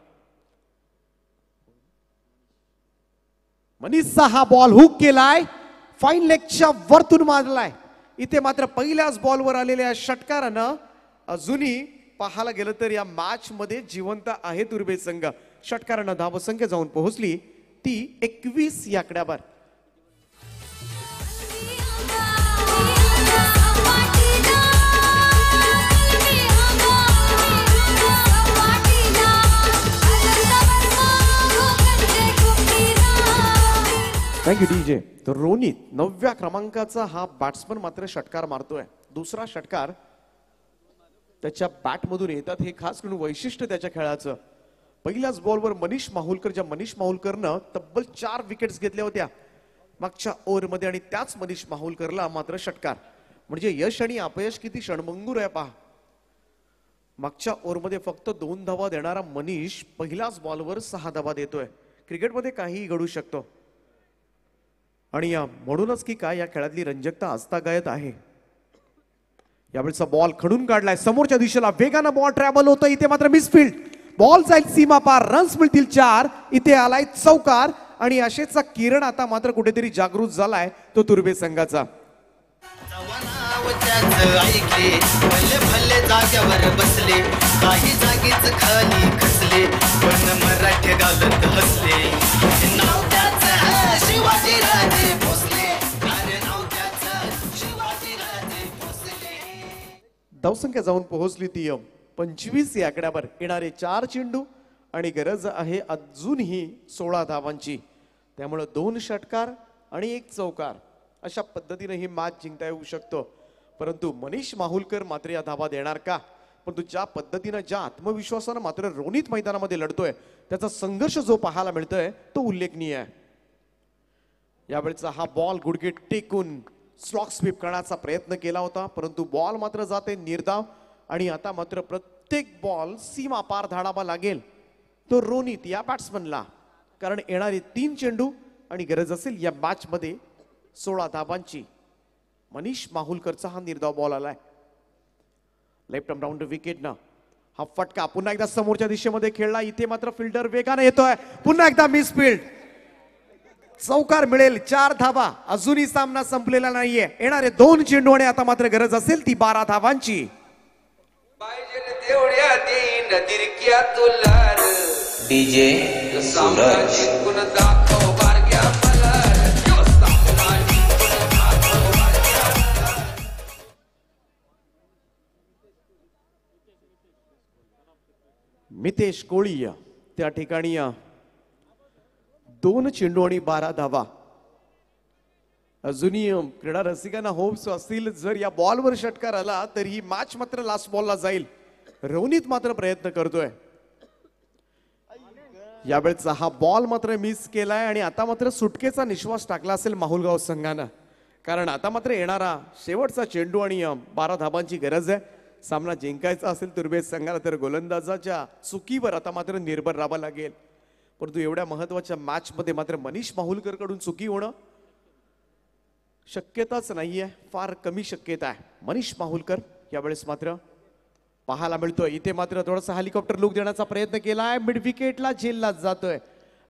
मनीषचा हा बॉल हुक केलाय, फाईन लेगच्या वरतून मारलाय. इथे मात्र पहिल्याच बॉलवर आलेल्या षटकारानं अजूनही पाहायला गेलं तर या मॅच मध्ये जिवंत आहे तुर्भे संघ. षटकारानं धावसंख्या जाऊन पोहोचली ती एकवीस या आकड्यावर. Thank you DJ. तर रोनित नवव्या क्रमांकाचा हा बॅट्समन मात्र षटकार मारतोय. दुसरा षटकार त्याच्या बॅटमधून येतात, हे खास करून वैशिष्ट्य त्याच्या खेळाचं. पहिल्याच बॉलवर मनीष माहुलकर, ज्या मनीष माहुलकरनं तब्बल चार विकेट्स घेतल्या होत्या मागच्या ओव्हरमध्ये, आणि त्याच मनीष माहुलकरला मात्र षटकार. म्हणजे यश आणि अपयश किती क्षणभंगूर आहे पहा. मागच्या ओव्हरमध्ये फक्त दोन धावा देणारा मनीष पहिल्याच बॉलवर सहा धावा देतोय. क्रिकेटमध्ये काहीही घडू शकतो आणि म्हणूनच की काय या खेळातली रंजकता आजतागायत आहे. यावेळेचा बॉल खडून काढलाय समोरच्या दिशेला, वेगानं बॉल ट्रॅव्हल होतं. इथे मात्र मिसफील्ड, बॉल जाईल सीमा पार, रन्स मिळतील चार. इथे आलाय चौकार आणि आशेचा किरण आता मात्र कुठेतरी जागृत झालाय तो तुर्भे संघाचा. ऐकले भले भले जाग्यावर बसले, काही जागीच खाली खचले, पण मराठी गालत हसले. नाव त्याचं शिवाजी राजे भोसले, अरे नाव त्याचं शिवाजी राजे भोसले. धावसंख्या जाऊन पोहोचली ती पंचवीस या आकड्यावर. येणारे चार चेंडू आणि गरज आहे अजूनही सोळा धावांची. त्यामुळे दोन षटकार आणि एक चौकार अशा पद्धतीने ही मॅच जिंकता येऊ शकतो. परंतु मनीष माहुलकर मात्र या धावा देणार का? परंतु ज्या पद्धतीनं, ज्या आत्मविश्वासानं मात्र रोनित मैदानामध्ये लढतोय, त्याचा संघर्ष जो पाहायला मिळतोय तो उल्लेखनीय आहे. यावेळेचा हा बॉल गुडघे टेकून स्लॉग स्वीप करण्याचा प्रयत्न केला होता, परंतु बॉल मात्र जाते निर्धाव. आणि आता मात्र प्रत्येक बॉल सीमा पार धाडावा लागेल तो रोनित या बॅट्समनला, कारण येणारे तीन चेंडू आणि गरज असेल या मॅच मध्ये सोळा धावांची. मनीष माहुलकरचा हा निर्धाव बॉल आलाय. लेफ्ट आर्म राऊंड विकेटनं हा फटका पुन्हा एकदा समोरच्या दिशेमध्ये खेळला. इथे मात्र फिल्डर वेगाने येतोय. पुन्हा एकदा मिस फील्ड. चौकार मिळेल. चार धावा. अजूनही सामना संपलेला नाहीये. येणारे दोन चेंडू आणि आता मात्र गरज असेल ती बारा धावांची. पाहिजे तेवढ्या देईन तिरक्या तुला डीजे सामना जिंकून दाखव बारक्या मला यो सामना जिंकून दाखव बारक्या मला. मितेश कोळी त्या ठिकाणी दोन चेंडू आणि बारा धावा. अजूनही क्रीडा रसिकांना होप्स असतील जर या बॉलवर षटकार आला तर ही मॅच मात्र लास्ट बॉलला जाईल. रवनीत मात्र प्रयत्न करतोय. यावेळेचा हा बॉल मात्र मिस केलाय आणि आता मात्र सुटकेचा निश्वास टाकला असेल माहुलगाव संघानं, कारण आता मात्र येणारा शेवटचा चेंडू आणि बारा धाबांची गरज आहे. सामना जिंकायचा असेल तुर्भे संघाला तर गोलंदाजाच्या चुकीवर आता मात्र निर्भर राहावं लागेल. परंतु एवढ्या महत्वाच्या मॅच मध्ये मात्र मनीष माहुलकर कडून चुकी होणं शक्यताच नाहीये. फार कमी शक्यता आहे. मनीष माहुलकर यावेळेस मात्र पाहायला मिळतोय. इथे मात्र थोडासा हेलिकॉप्टर लुक देण्याचा प्रयत्न केलाय. मिड विकेटला झेलला जातोय.